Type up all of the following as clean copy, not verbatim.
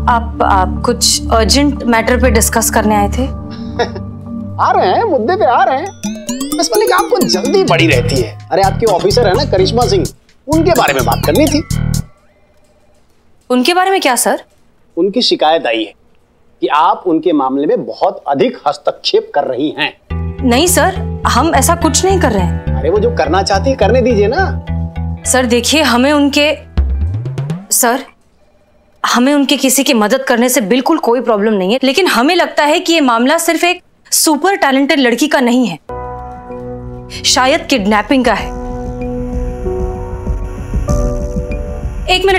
आप कुछ urgent matter पे डिस्कस करने आए थे? आ रहे हैं, मुद्दे पे आ रहे हैं। बस मलिक आपको जल्दी बड़ी रहती है। अरे आपके ऑफिसर है ना करिश्मा सिंह, उनके बारे में बात करनी थी। उनके बारे में क्या सर? उनकी शिकायत आई है कि आप उनके मामले में बहुत अधिक हस्तक्षेप कर रही हैं। नहीं सर, हम ऐसा कुछ नहीं कर रहे हैं। अरे वो जो करना चाहती है करने दीजिए ना। सर देखिए, हमें उनके किसी की मदद करने से बिल्कुल कोई प्रॉब्लम नहीं है, लेकिन हमें लगता है कि ये मामला सिर्फ एक सुपर टैलेंटेड लड़की का नहीं है, शायद किडनैपिंग का है। एक मिनट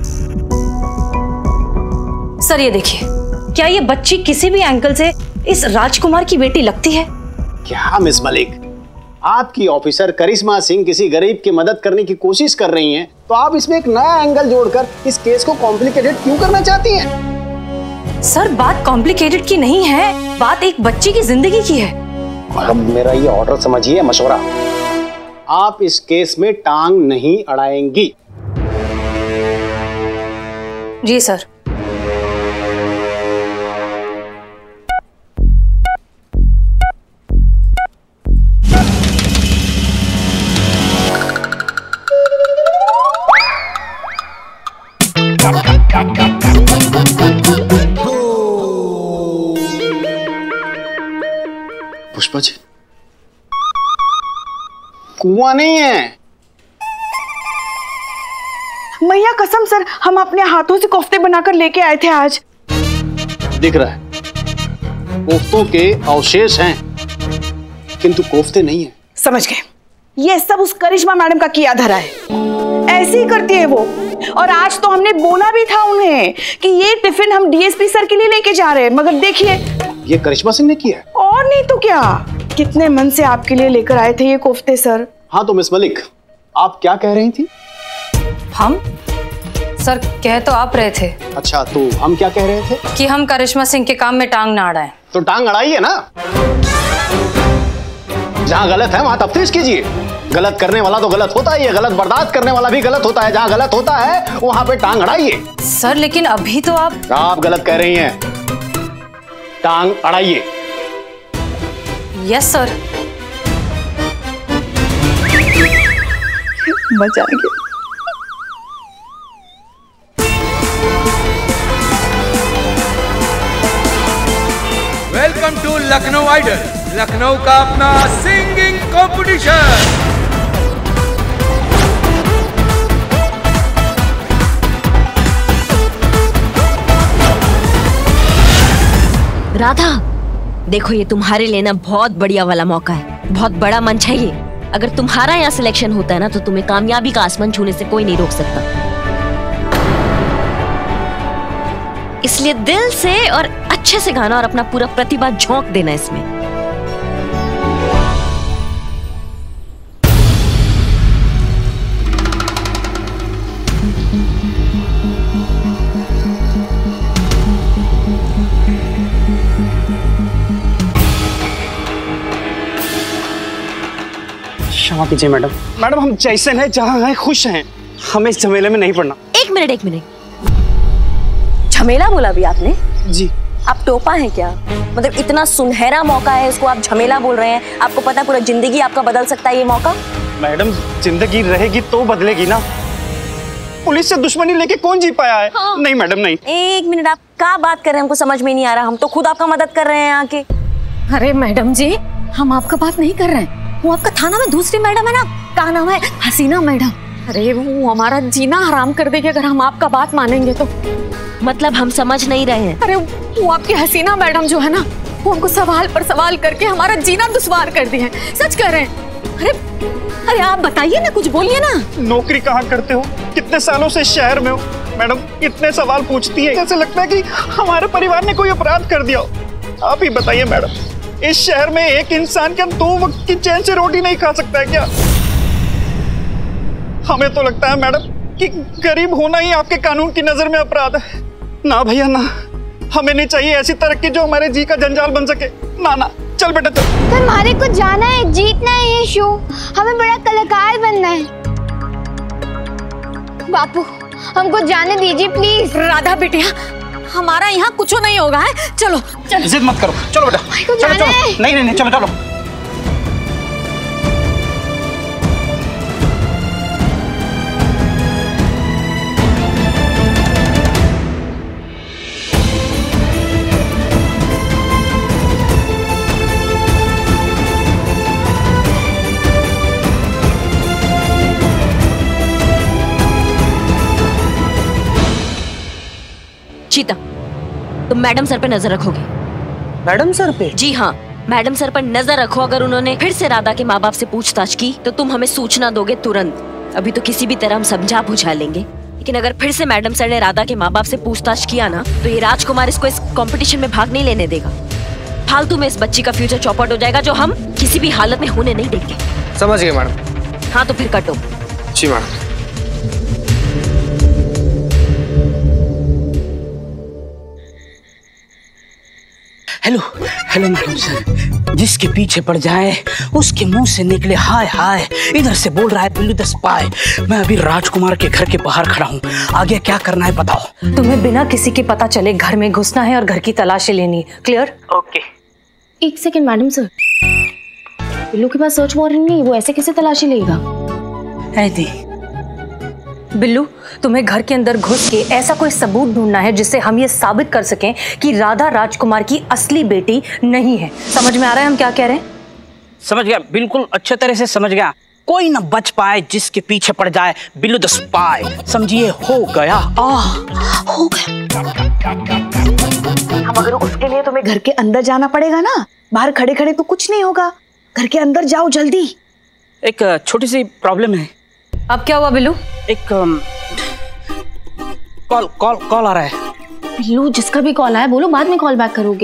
सर ये देखिए, क्या ये बच्ची किसी भी एंगल से इस राजकुमार की बेटी लगती है? क्या मिस मलिक, आपकी ऑफिसर करिश्मा सिंह किसी गरीब की मदद करने की कोशिश कर रही हैं, तो आप इसमें एक नया एंगल जोड़कर इस केस को कॉम्प्लिकेटेड क्यों करना चाहती हैं? सर बात कॉम्प्लिकेटेड की नहीं है, बात एक बच्ची की जिंदगी की है। मैडम मेरा ये ऑर्डर समझिए, मशवरा, आप इस केस में टांग नहीं अड़ाएंगी। जी सर। पुष्पा जी, कुआं नहीं है। मैया कसम सर, हम अपने हाथों से कोफ्ते बनाकर लेके आए थे आज। दिख रहा है कोफ्तों के अवशेष हैं, किंतु कोफ्ते नहीं है। समझ गए, ये सब उस करिश्मा मैडम का किया धरा है। ऐसे ही करती है वो। और आज तो हमने बोला भी था उन्हें कि ये टिफिन हम डीएसपी सर के लिए लेके जा रहे हैं, मगर देखिए ये करिश्मा सिंह ने किया है। और नहीं तो क्या, कितने मन से आपके लिए लेकर आए थे ये कोफ्ते सर। हाँ तो मिस मलिक, आप क्या कह रही थी? हम सर कह तो आप रहे थे। अच्छा, तो हम क्या कह रहे थे? कि हम करिश्मा सिंह के काम में टांग ना अड़ाएं। तो टांग अड़ाइए ना, जहां गलत है वहां तफ्तीश कीजिए। गलत करने वाला तो गलत होता ही है, गलत बर्दाश्त करने वाला भी गलत होता है। जहां गलत होता है वहां पे टांग अड़ाइए। सर लेकिन अभी तो आप गलत कह रही हैं, टांग अड़ाइए। Yes sir. मजा आ गया। Welcome to Lucknow idol, Lucknow का अपना सिंगिंग कंपटीशन। राधा, देखो ये तुम्हारे लिए ना बहुत बढ़िया वाला मौका है, बहुत बड़ा मंच है ये। अगर तुम्हारा यहाँ सिलेक्शन होता है ना तो तुम्हें कामयाबी का आसमान छूने से कोई नहीं रोक सकता। इसलिए दिल से और अच्छे से गाना और अपना पूरा प्रतिभा झोंक देना इसमें। क्षमा कीजिए मैडम। मैडम हम जैसे हैं जहाँ हैं खुश हैं, हमें इस झमेले में नहीं पड़ना। एक मिनट, झमेला बोला भी आपने? जी। आप टोपा हैं क्या? मतलब इतना सुनहरा मौका है, इसको आप झमेला बोल रहे हैं? आपको पता पूरा जिंदगी आपका बदल सकता है ये मौका। मैडम जिंदगी रहेगी तो बदलेगी ना, पुलिस से दुश्मनी लेके कौन जी पाया है? हाँ। नहीं मैडम नहीं। एक मिनट, आप क्या बात कर रहे हैं हमको समझ में नहीं आ रहा। हम तो खुद आपका मदद कर रहे हैं यहाँ के। अरे मैडम जी, हम आपका बात नहीं कर रहे हैं, वो आपका थाना में दूसरी मैडम है ना, क्या नाम है, हसीना मैडम। अरे वो हमारा जीना हराम कर देगी अगर हम आपका बात मानेंगे तो। मतलब हम समझ नहीं रहे हैं। अरे वो आपकी हसीना मैडम जो है ना, वो हमको सवाल पर सवाल करके हमारा जीना दुश्वार कर दिया है। सच कह रहे हैं। अरे आप बताइए ना, कुछ बोलिए ना। नौकरी कहाँ करते हो, कितने सालों से शहर में हो मैडम, इतने सवाल पूछती है, जैसे लगता है कि हमारे परिवार ने कोई अपराध कर दिया हो। आप ही बताइए मैडम, इस शहर में एक इंसान क्या 2 वक्त की चैन से रोटी नहीं खा सकता है क्या? हमें तो लगता है मैडम कि गरीब होना ही आपके कानून की नजर में अपराध है। ना भैया ना, हमें नहीं चाहिए ऐसी तरक्की जो हमारे जी का जंजाल बन सके। ना ना, चल बेटा चल। सर हमारे को जाना है, जीतना है ये शो, हमें बड़ा कलाकार बनना है। बापू हमको जाने दीजिए प्लीज। राधा बेटिया, हमारा यहाँ कुछ नहीं होगा है। चलो चलो, जिद मत करो, चलो बेटा, चलो चलो, नहीं नहीं नहीं, चलो चलो। चीता, तुम मैडम सर पे नजर रखोगे। मैडम सर पे? जी हाँ, मैडम सर पर नजर रखो। अगर उन्होंने फिर से राधा के माँ बाप से पूछताछ की तो तुम हमें सूचना दोगे तुरंत। अभी तो किसी भी तरह हम समझा बुझा लेंगे, लेकिन अगर फिर से मैडम सर ने राधा के माँ बाप से पूछताछ किया ना तो ये राजकुमार इसको इस कंपटीशन में भाग नहीं लेने देगा। फालतू में इस बच्ची का फ्यूचर चौपट हो जाएगा, जो हम किसी भी हालत में होने नहीं देंगे। समझ गए मैडम। हाँ तो फिर कटो। जी madam. Hello hello madam sir, जिसके पीछे पड़ जाए उसके मुंह से निकले हाय हाय। इधर से बोल रहा है बिल्लू द स्पाई। मैं अभी राजकुमार के घर के बाहर खड़ा हूँ, आगे क्या करना है बताओ। तुम्हें बिना किसी के पता चले घर में घुसना है और घर की तलाशी लेनी है, क्लियर? ओके। एक सेकंड मैडम सर, बिल्लू के पास सर्च वारंट नहीं, वो ऐसे कैसे तलाशी लेगा? बिल्लू, तुम्हें घर के अंदर घुस के ऐसा कोई सबूत ढूंढना है जिससे हम ये साबित कर सकें कि राधा राजकुमार की असली बेटी नहीं है। समझ में आ रहा है हम क्या कह रहे हैं? समझ गया, बिल्कुल अच्छे तरह से समझ गया। कोई न बच पाए जिसके पीछे पड़ जाए बिल्लू द स्पाई। समझिए, हो गया। हो गया। मगर उसके लिए तुम्हें घर के अंदर जाना पड़ेगा ना, बाहर खड़े खड़े तो कुछ नहीं होगा। घर के अंदर जाओ जल्दी। एक छोटी सी प्रॉब्लम है। अब क्या हुआ बिल्लू? एक कॉल आ रहा है। बिल्लू, जिसका भी कॉल आया बोलो बाद में कॉल बैक करोगे।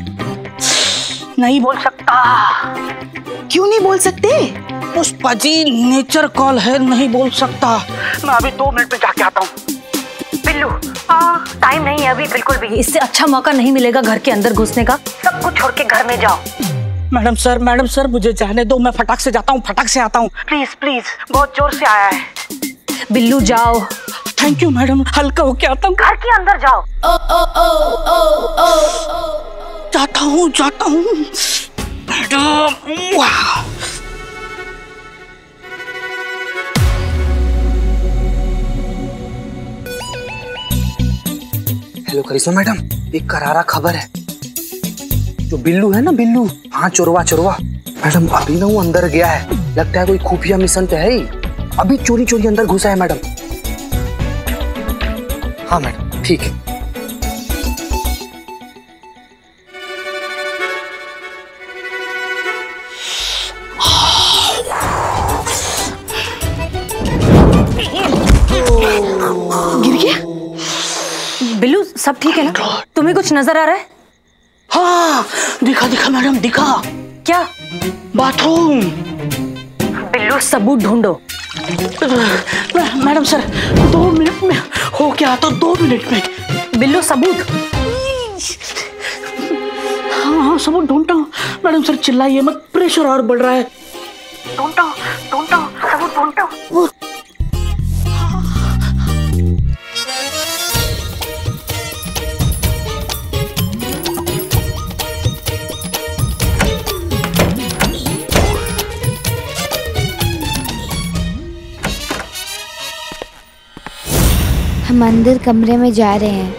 नहीं बोल सकता। क्यों नहीं बोल सकते? पुष्पा जी, नेचर कॉल है, नहीं बोल सकता। मैं अभी 2 मिनट में जाके आता हूँ। बिल्लू, टाइम नहीं है अभी बिल्कुल भी। इससे अच्छा मौका नहीं मिलेगा घर के अंदर घुसने का। सब कुछ छोड़ के घर में जाओ। मैडम सर मुझे जाने दो, मैं फटाक से जाता हूँ, फटाक से आता हूँ। प्लीज प्लीज, बहुत जोर से आया है। बिल्लू जाओ। थैंक यू मैडम, हल्का होके आता हूँ। घर के अंदर जाओ। जाता हूँ मैडम। वाह, हेलो करिश्मा मैडम, एक करारा खबर है। जो बिल्लू है ना, बिल्लू, हाँ चोरवा मैडम, अभी ना वो अंदर गया है। लगता है कोई खुफिया मिशन पे है ही। अभी चोरी अंदर घुसा है मैडम। हाँ मैडम, ठीक है। गिर गया? बिल्लू, सब ठीक है ना? तुम्हें कुछ नजर आ रहा है? हाँ, दिखा मैडम, दिखा। क्या? बाथरूम। बिल्लू, सबूत ढूंढो। मैडम सर, 2 मिनट में हो क्या? तो 2 मिनट में। बिल्लू, सबूत। हाँ, सबूत ढूंढता हूँ। मैडम सर चिल्लाइए मत, प्रेशर और बढ़ रहा है। ढूंढता हूँ, सबूत ढूंढता हूँ। हम अंदर कमरे में जा रहे हैं।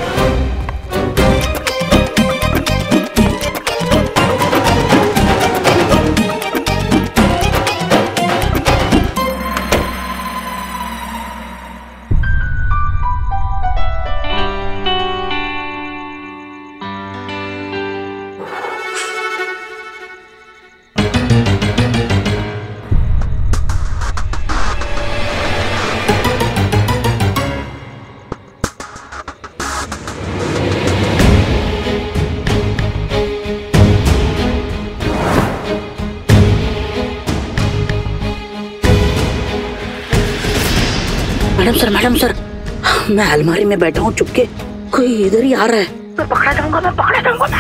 मैडम सर, मैं अलमारी में बैठा हूँ चुपके, कोई इधर ही आ रहा है। मैं पकड़ा जाऊंगा।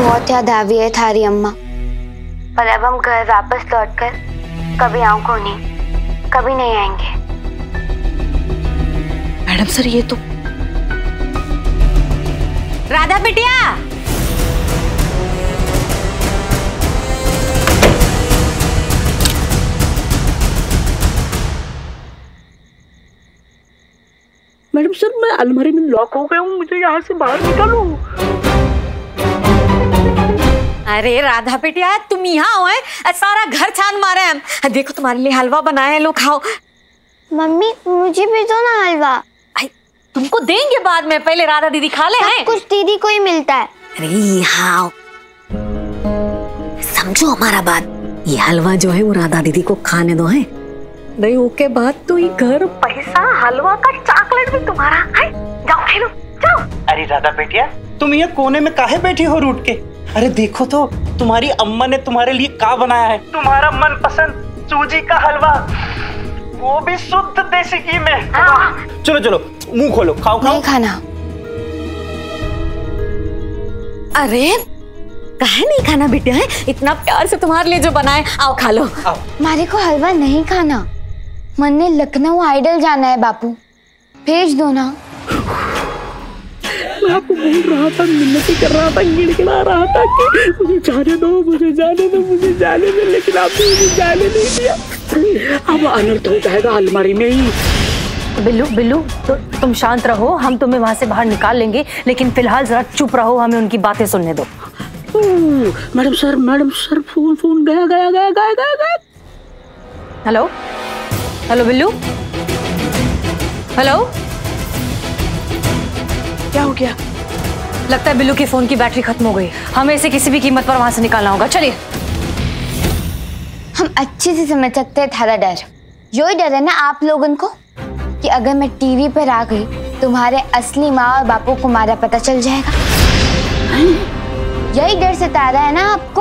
बहुत याद आ रही है थारी अम्मा, पर अब हम घर वापस लौटकर कभी आंखों नहीं, कभी नहीं आएंगे। मैडम सर ये तो राधा बिटिया, मैडम सर मैं अलमारी में लॉक हो गया हूँ, मुझे यहाँ से बाहर निकालो। अरे राधा बिटिया तुम यहाँ हो, सारा घर छान मारे हम। देखो तुम्हारे लिए हलवा बनाया है, लो खाओ। मम्मी मुझे भी दो ना हलवा। तुमको देंगे बाद में, पहले राधा दीदी खा ले। सब कुछ दीदी को ही मिलता है। अरे हाँ समझो हमारा बात, ये हलवा जो है वो राधा दीदी को खाने दो है, नहीं ओके बाद तो ये घर पैसा हलवा का चॉकलेट भी तुम्हारा है। जाओ खेलो जाओ। अरे राधा बेटिया तुम ये कोने में काहे बैठी हो रूठ के? अरे देखो तो तुम्हारी अम्मा ने तुम्हारे लिए क्या बनाया है, तुम्हारा मनपसंद सूजी का हलवा, वो भी शुद्ध देसी घी में। चलो चलो मुंह खोलो, खाओ खाओ। नहीं खाना। अरे काहे नहीं खाना बेटा, है इतना प्यार से तुम्हारे लिए जो बनाए, आओ खा लो। हमारे को हलवा नहीं खाना, मन ने लखनऊ आइडल जाना है बापू, भेज दो ना। मैं आपको बोल रहा था, मिन्नतें कर रहा था, गिड़गिड़ा रहा था कि मुझे जाने दो, मुझे जाने दो, मुझे जाने दो, लेकिन आपने मुझे जाने नहीं दिया। अब अनर्थ हो जाएगा अलमारी में ही। बिल्लू बिल्लू तो तुम शांत रहो, हम तुम्हें वहाँ से बाहर निकाल लेंगे, लेकिन फिलहाल जरा चुप रहो, हमें उनकी बातें सुनने दो। मैडम सर फोन गया। हेलो हेलो बिल्लू, हेलो क्या हो गया? लगता है बिल्लू की फोन की बैटरी खत्म हो गई, हमें इसे किसी भी कीमत पर वहां से निकालना होगा। चलिए। हम अच्छे से समझ सकते हैं थारा डर, यही डर है ना आप लोगों को कि अगर मैं टीवी पर आ गई तुम्हारे असली माँ और बापू को हमारा पता चल जाएगा। यही डर सता रहा है ना आपको?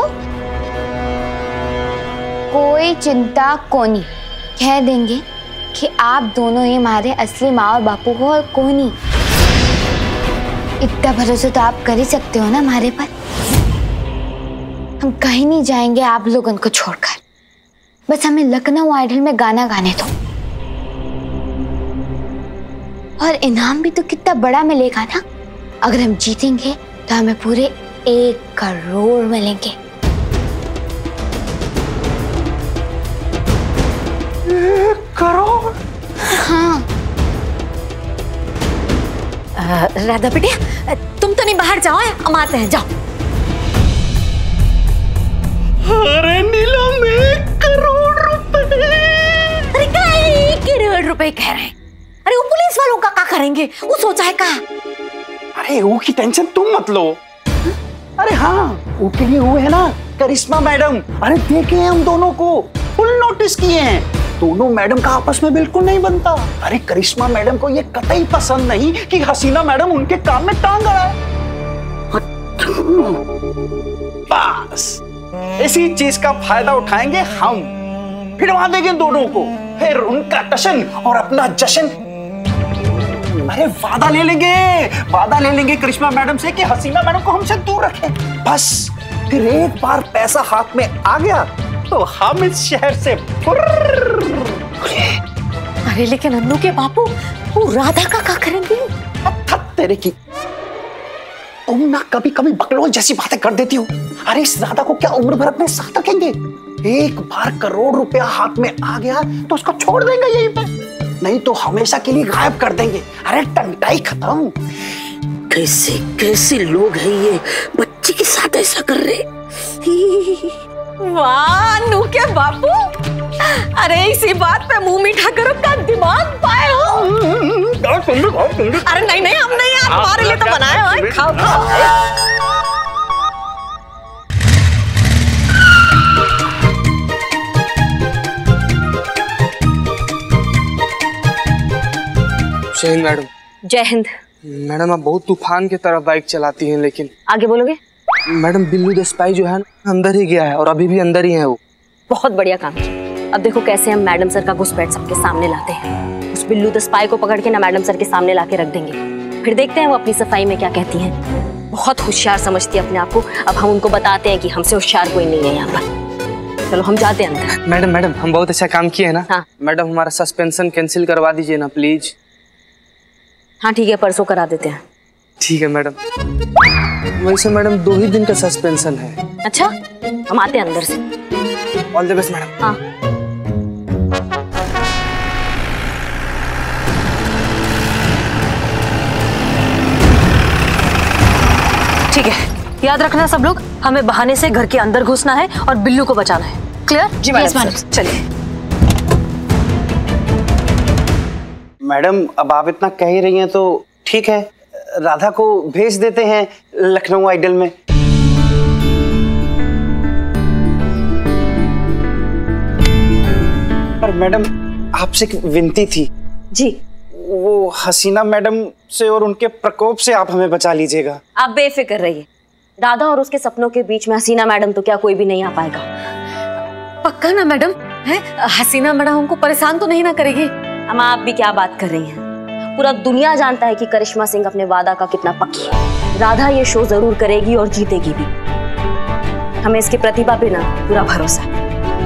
कोई चिंता कोनी, कह देंगे कि आप दोनों ही हमारे असली माँ और बापू को, और कोई नहीं। इतना भरोसा तो आप कर ही सकते हो ना हमारे पर। हम कहीं नहीं जाएंगे आप लोगों को छोड़कर, बस हमें लखनऊ आइडल में गाना गाने दो, और इनाम भी तो कितना बड़ा मिलेगा ना। अगर हम जीतेंगे तो हमें पूरे 1 करोड़ मिलेंगे। 1 करोड़? हाँ। राधा बिटिया तुम तो नहीं बाहर जाओ, हम आते हैं, जाओ। अरे नीलम 1 करोड़ रुपए। अरे क्या 1 करोड़ रुपए कह रहे हैं? अरे वो पुलिस वालों का क्या करेंगे, वो सोचा है का? अरे वो की टेंशन तुम मत लो। अरे हाँ वो के लिए वो है ना करिश्मा मैडम, अरे देखे हैं हम दोनों को, फुल नोटिस किए हैं। दोनों मैडम का आपस में बिल्कुल नहीं बनता। अरे करिश्मा मैडम को ये कतई पसंद नहीं कि हसीना मैडम उनके काम में टांग अड़ाए। बस इसी चीज का फायदा उठाएंगे हम, फिरवा देंगे दोनों को, फिर उनका टशन और अपना जश्न। अरे वादा ले लेंगे करिश्मा मैडम से कि हसीना मैडम को हमसे दूर रखें। बस फिर एक बार पैसा हाथ में आ गया तो हम इस शहर से अरे लेकिन अन्नू के बापू वो राधा का क्या करेंगे? तेरे की तुम ना कभी कभी बकलोल जैसी बातें कर देती हो। अरे इस राधा को क्या उम्र भर अपने साथ रखेंगे? एक बार 1 करोड़ रुपया हाथ में आ गया तो उसको छोड़ देंगे यहीं पे, नहीं तो हमेशा के लिए गायब कर देंगे। अरे टंटाई खत्म। कैसे कैसे लोग हैं ये, बच्चे के साथ ऐसा कर रहे। वाह नू के बापू, अरे इसी बात पे मुंह मीठा करो का दिमाग पाए हो। अरे नहीं हम नहीं यार, तुम्हारे लिए तो बनाया है, खाओ खाओ। जय हिंद मैडम। जय हिंद। मैडम आप बहुत तूफान की तरह बाइक चलाती हैं, लेकिन आगे बोलोगे? मैडम बिल्लू द स्पाई जो है अंदर ही गया है और अभी भी अंदर ही है वो। बहुत बढ़िया काम किया। अब देखो कैसे हम मैडम सर का घुसपैठ सबके सामने लाते हैं। उस बिल्लू द स्पाई को पकड़ के ना मैडम सर के सामने लाके रख देंगे, फिर देखते हैं वो अपनी सफाई में क्या कहती हैं। बहुत होशियार समझती है अपने आप को। अब हम उनको बताते हैं कि हमसे होशियार कोई नहीं है यहाँ पर। चलो हम जाते हैं अंदर। मैडम हम बहुत अच्छा काम किए है ना। हाँ मैडम हमारा सस्पेंशन कैंसिल करवा दीजिए ना प्लीज। हाँ ठीक है, परसों करा देते हैं। ठीक है मैडम। वैसे मैडम 2 ही दिन का सस्पेंशन है। अच्छा, हम आते हैं अंदर से। All the best madam. हाँ ठीक है, याद रखना सब लोग, हमें बहाने से घर के अंदर घुसना है और बिल्लू को बचाना है। क्लियर? जी मैडम। चलिए। मैडम अब आप इतना कह ही रही हैं तो ठीक है, राधा को भेज देते हैं लखनऊ आइडल में। पर मैडम आपसे एक विनती थी। जी। वो हसीना मैडम से और उनके प्रकोप से आप हमें बचा लीजिएगा। आप बेफिक्र रहिए, राधा और उसके सपनों के बीच में हसीना मैडम तो क्या कोई भी नहीं आ पाएगा। पक्का ना मैडम? है हसीना मैडम हमको परेशान तो नहीं ना करेगी? अम्मा आप भी क्या बात कर रही हैं? पूरा दुनिया जानता है कि करिश्मा सिंह अपने वादा का कितना पक्की है। राधा ये शो जरूर करेगी और जीतेगी भी। हमें इसकी प्रतिभा पे ना पूरा भरोसा है।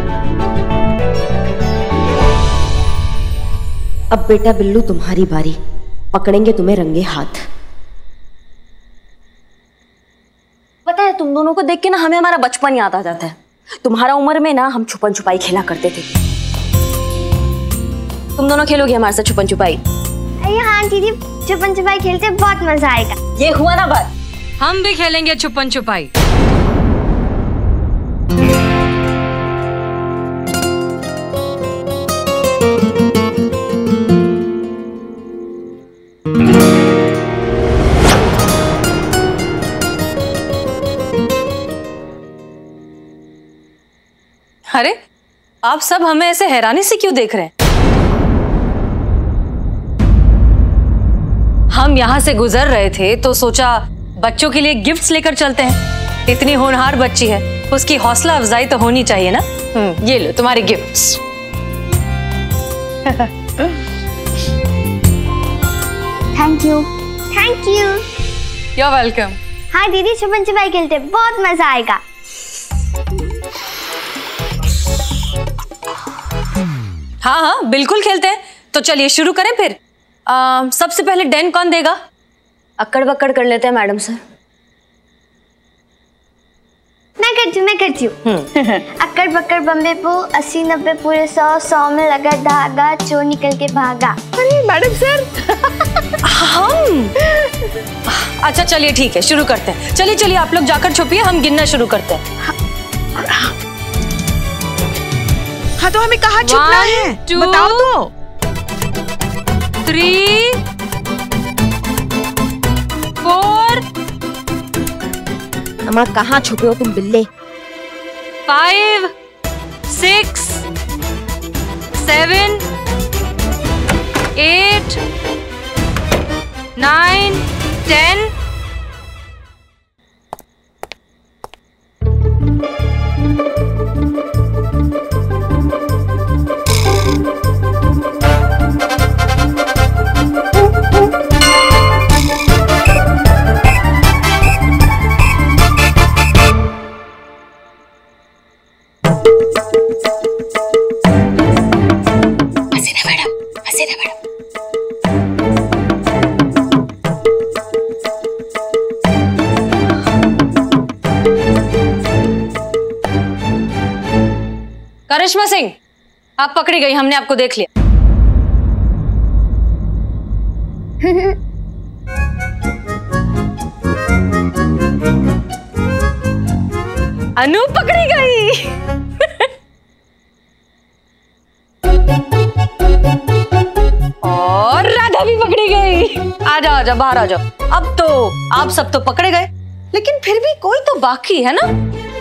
अब बेटा बिल्लू तुम्हारी बारी, पकड़ेंगे तुम्हें रंगे हाथ। पता है तुम दोनों को देख के ना हमें हमारा बचपन याद आ जाता है। तुम्हारा उम्र में ना हम छुपन छुपाई खेला करते थे। तुम दोनों खेलोगे हमारे साथ छुपन छुपाई? अरे हाँ दीदी, छुपन छुपाई खेलते बहुत मजा आएगा। ये हुआ ना बात। हम भी खेलेंगे छुपन छुपाई। अरे आप सब हमें ऐसे हैरानी से क्यों देख रहे हैं? हम यहाँ से गुजर रहे थे तो सोचा बच्चों के लिए गिफ्ट्स लेकर चलते हैं। इतनी होनहार बच्ची है, उसकी हौसला अफजाई तो होनी चाहिए ना। ये लो तुम्हारे gifts. Thank you. Thank you. You are welcome. हाँ दीदी, छुपन छुपाई खेलते बहुत मजा आएगा। हाँ हाँ बिल्कुल खेलते हैं। तो चलिए शुरू करें फिर। सबसे पहले डेन कौन देगा? अक्कड़ बक्कड़ कर लेते हैं मैडम सर। मैं करती हूँ। अक्कड़ बक्कड़ बम्बे पो 80 90 पूरे 100 में लगा धागा, चोर निकल के भागा। अरे मैडम सर। हम अच्छा चलिए ठीक है, शुरू करते हैं। चलिए आप लोग जाकर छुपिए, हम गिनना शुरू करते हैं। हाँ तो हमें कहाँ छुपना है? बताओ तो। 3 4 अम्मा कहाँ छुपे हो तुम बिल्ले? 5 6 7 8 9 10 करिश्मा सिंह, आप पकड़ी गई, हमने आपको देख लिया। अनु पकड़ी गई। और राधा भी पकड़ी गई। आ जाओ बाहर आ जाओ। अब तो आप सब तो पकड़े गए, लेकिन फिर भी कोई तो बाकी है ना।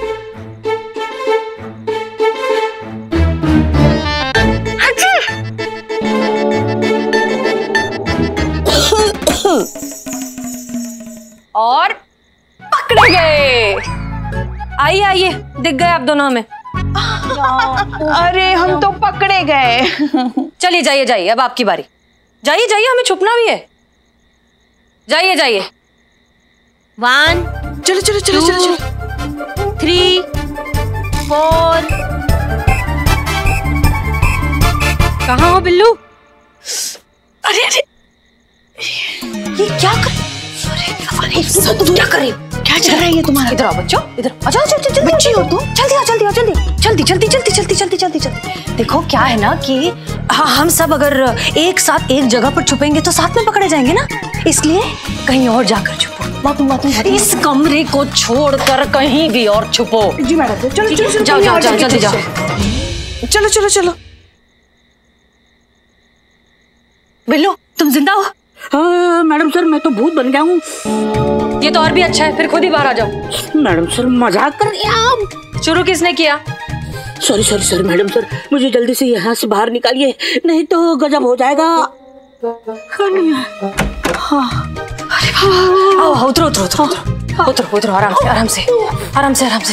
और पकड़े गए। आइए दिख गए आप दोनों हमें। अरे हम तो पकड़े गए। चलिए जाइए, अब आपकी बारी। जाइए, हमें छुपना भी है। जाइए। 1 चलो चलो चलो चलो चलो 3 4। कहाँ हो बिल्लू? अरे अरे ये क्या कर? अरे तुम क्या कर रही हो? क्या चल रहा है ये तुम्हारा? इधर आओ बच्चों, इधर आ जाओ, जल्दी बच्ची हो तुम? जल्दी आओ, जल्दी आओ, जल्दी जल्दी जल्दी जल्दी जल्दी जल्दी जल्दी जल्दी। देखो क्या है ना कि हम सब अगर एक साथ एक जगह पर छुपेंगे तो साथ में पकड़े जाएंगे ना, इसलिए कहीं और जाकर छुपो। इस कमरे को छोड़कर कहीं भी और छुपो। जी मैडम। चलो चलो जाओ जाओ जाओ, जल्दी जाओ। चलो चलो चलो। बिल्लू तुम जिंदा हो? हाँ मैडम सर, मैं तो भूत बन गया हूँ। ये तो और भी अच्छा है, फिर खुद ही बाहर आ जाओ। मैडम सर मजाक कर रही हैं आप? शुरू किसने किया? Sorry sorry sir madam sir, मुझे जल्दी से यहाँ से बाहर निकालिए, नहीं तो गजब हो जाएगा। आओ उतरो उतरो उतरो उतरो उतरो, आराम से आराम से आराम से आराम से।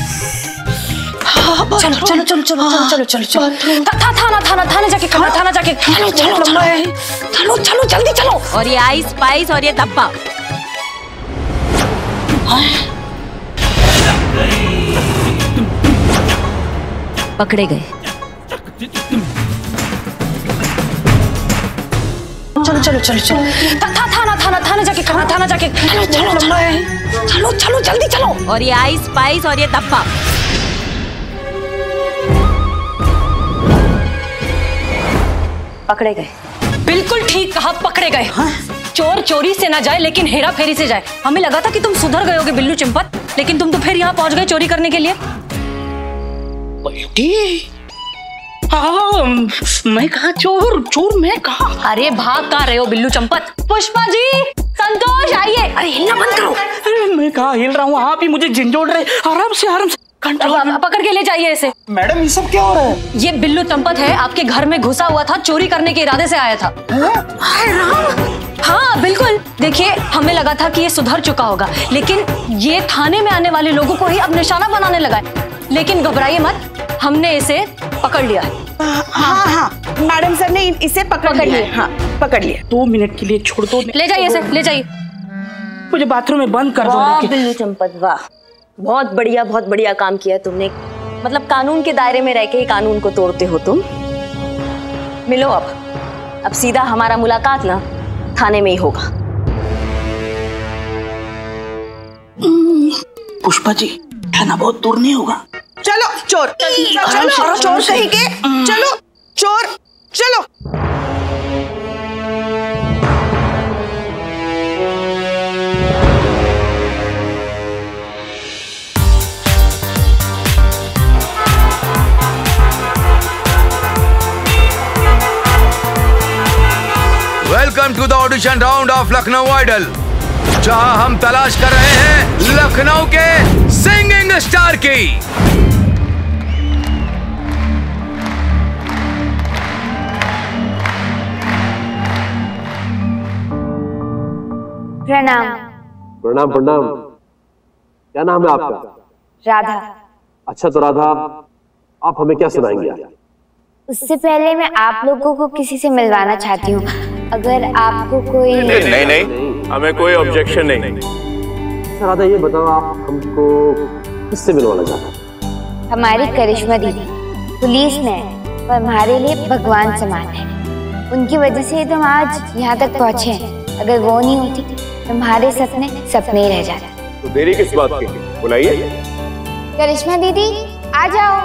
चलो चलो चलो चलो चलो चलो चलो। थाना जाके खबर, थाना जाके चलो चलो चलो चलो जल्दी चलो। और ये आइस स्पाइस और ये डब्बा। पकड़े गए। चलो चलो चलो चलो। थाना जाके खबर, थाना जाके चलो चलो चलो जल्दी चलो। और ये आइस स्पाइस और ये डब्बा। पकड़े गए। बिल्कुल ठीक कहा, पकड़े गए। चोर चोरी से ना जाए लेकिन हेरा फेरी से जाए। हमें लगा था कि तुम सुधर गए होगे बिल्लू चिंपत, लेकिन तुम तो फिर यहाँ पहुंच गए चोरी करने के लिए। मैं कहा चोर? चोर मैं कहा? अरे भाग कहाँ रहे हो बिल्लू चंपत? पुष्पा जी, संतोष आइए। अरे हिलना बंद करो। अरे मैं कहा हिल रहा हूँ, आप ही मुझे झंझोड़ रहे। आराम से पकड़ के ले जाइए इसे। मैडम ये सब क्या हो रहा है? ये बिल्लू चंपत है, आपके घर में घुसा हुआ था, चोरी करने के इरादे से आया था। हाँ बिल्कुल। देखिए हमें लगा था कि ये सुधर चुका होगा, लेकिन ये थाने में आने वाले लोगों को ही अब निशाना बनाने लगा है। लेकिन घबराइए मत, हमने इसे पकड़ लिया है। हाँ मैडम सर ने इसे पकड़ लिया। हाँ पकड़ लिया। 2 मिनट के लिए छोड़ दो। ले जाइए इसे, ले जाइए। मुझे बाथरूम में बंद कर दो। वाह बिल्लू चंपत वाह, बहुत बढ़िया काम किया तुमने। मतलब कानून के दायरे में रह के ही कानून को तोड़ते हो तुम। मिलो अब सीधा हमारा मुलाकात ना थाने में ही होगा। पुष्पा जी थाना बहुत दूर नहीं होगा? चलो चोर, चलो चोर कहीं के, चलो चोर चलो। Welcome to the audition round of Lucknow idol, जहां हम तलाश कर रहे हैं लखनऊ के सिंगिंग स्टार की। प्रणाम। प्रणाम प्रणाम। क्या नाम है आपका? राधा। अच्छा तो राधा, आप हमें क्या सुनाएंगे? उससे पहले मैं आप लोगों को किसी से मिलवाना चाहती हूँ, अगर आपको कोई। नहीं, हमें कोई ऑब्जेक्शन नहीं। अच्छा राधा ये बताओ, आप हमको किससे मिलवाना चाहते हैं? हमारी करिश्मा दीदी पुलिस में वो हमारे लिए भगवान समान है। उनकी वजह से तुम आज यहाँ तक पहुँचे हैं। अगर वो नहीं होती तुम्हारे सपने सपने ही रह जाते। तो देरी किस बात की, बुलाइए। करिश्मा दीदी आ जाओ।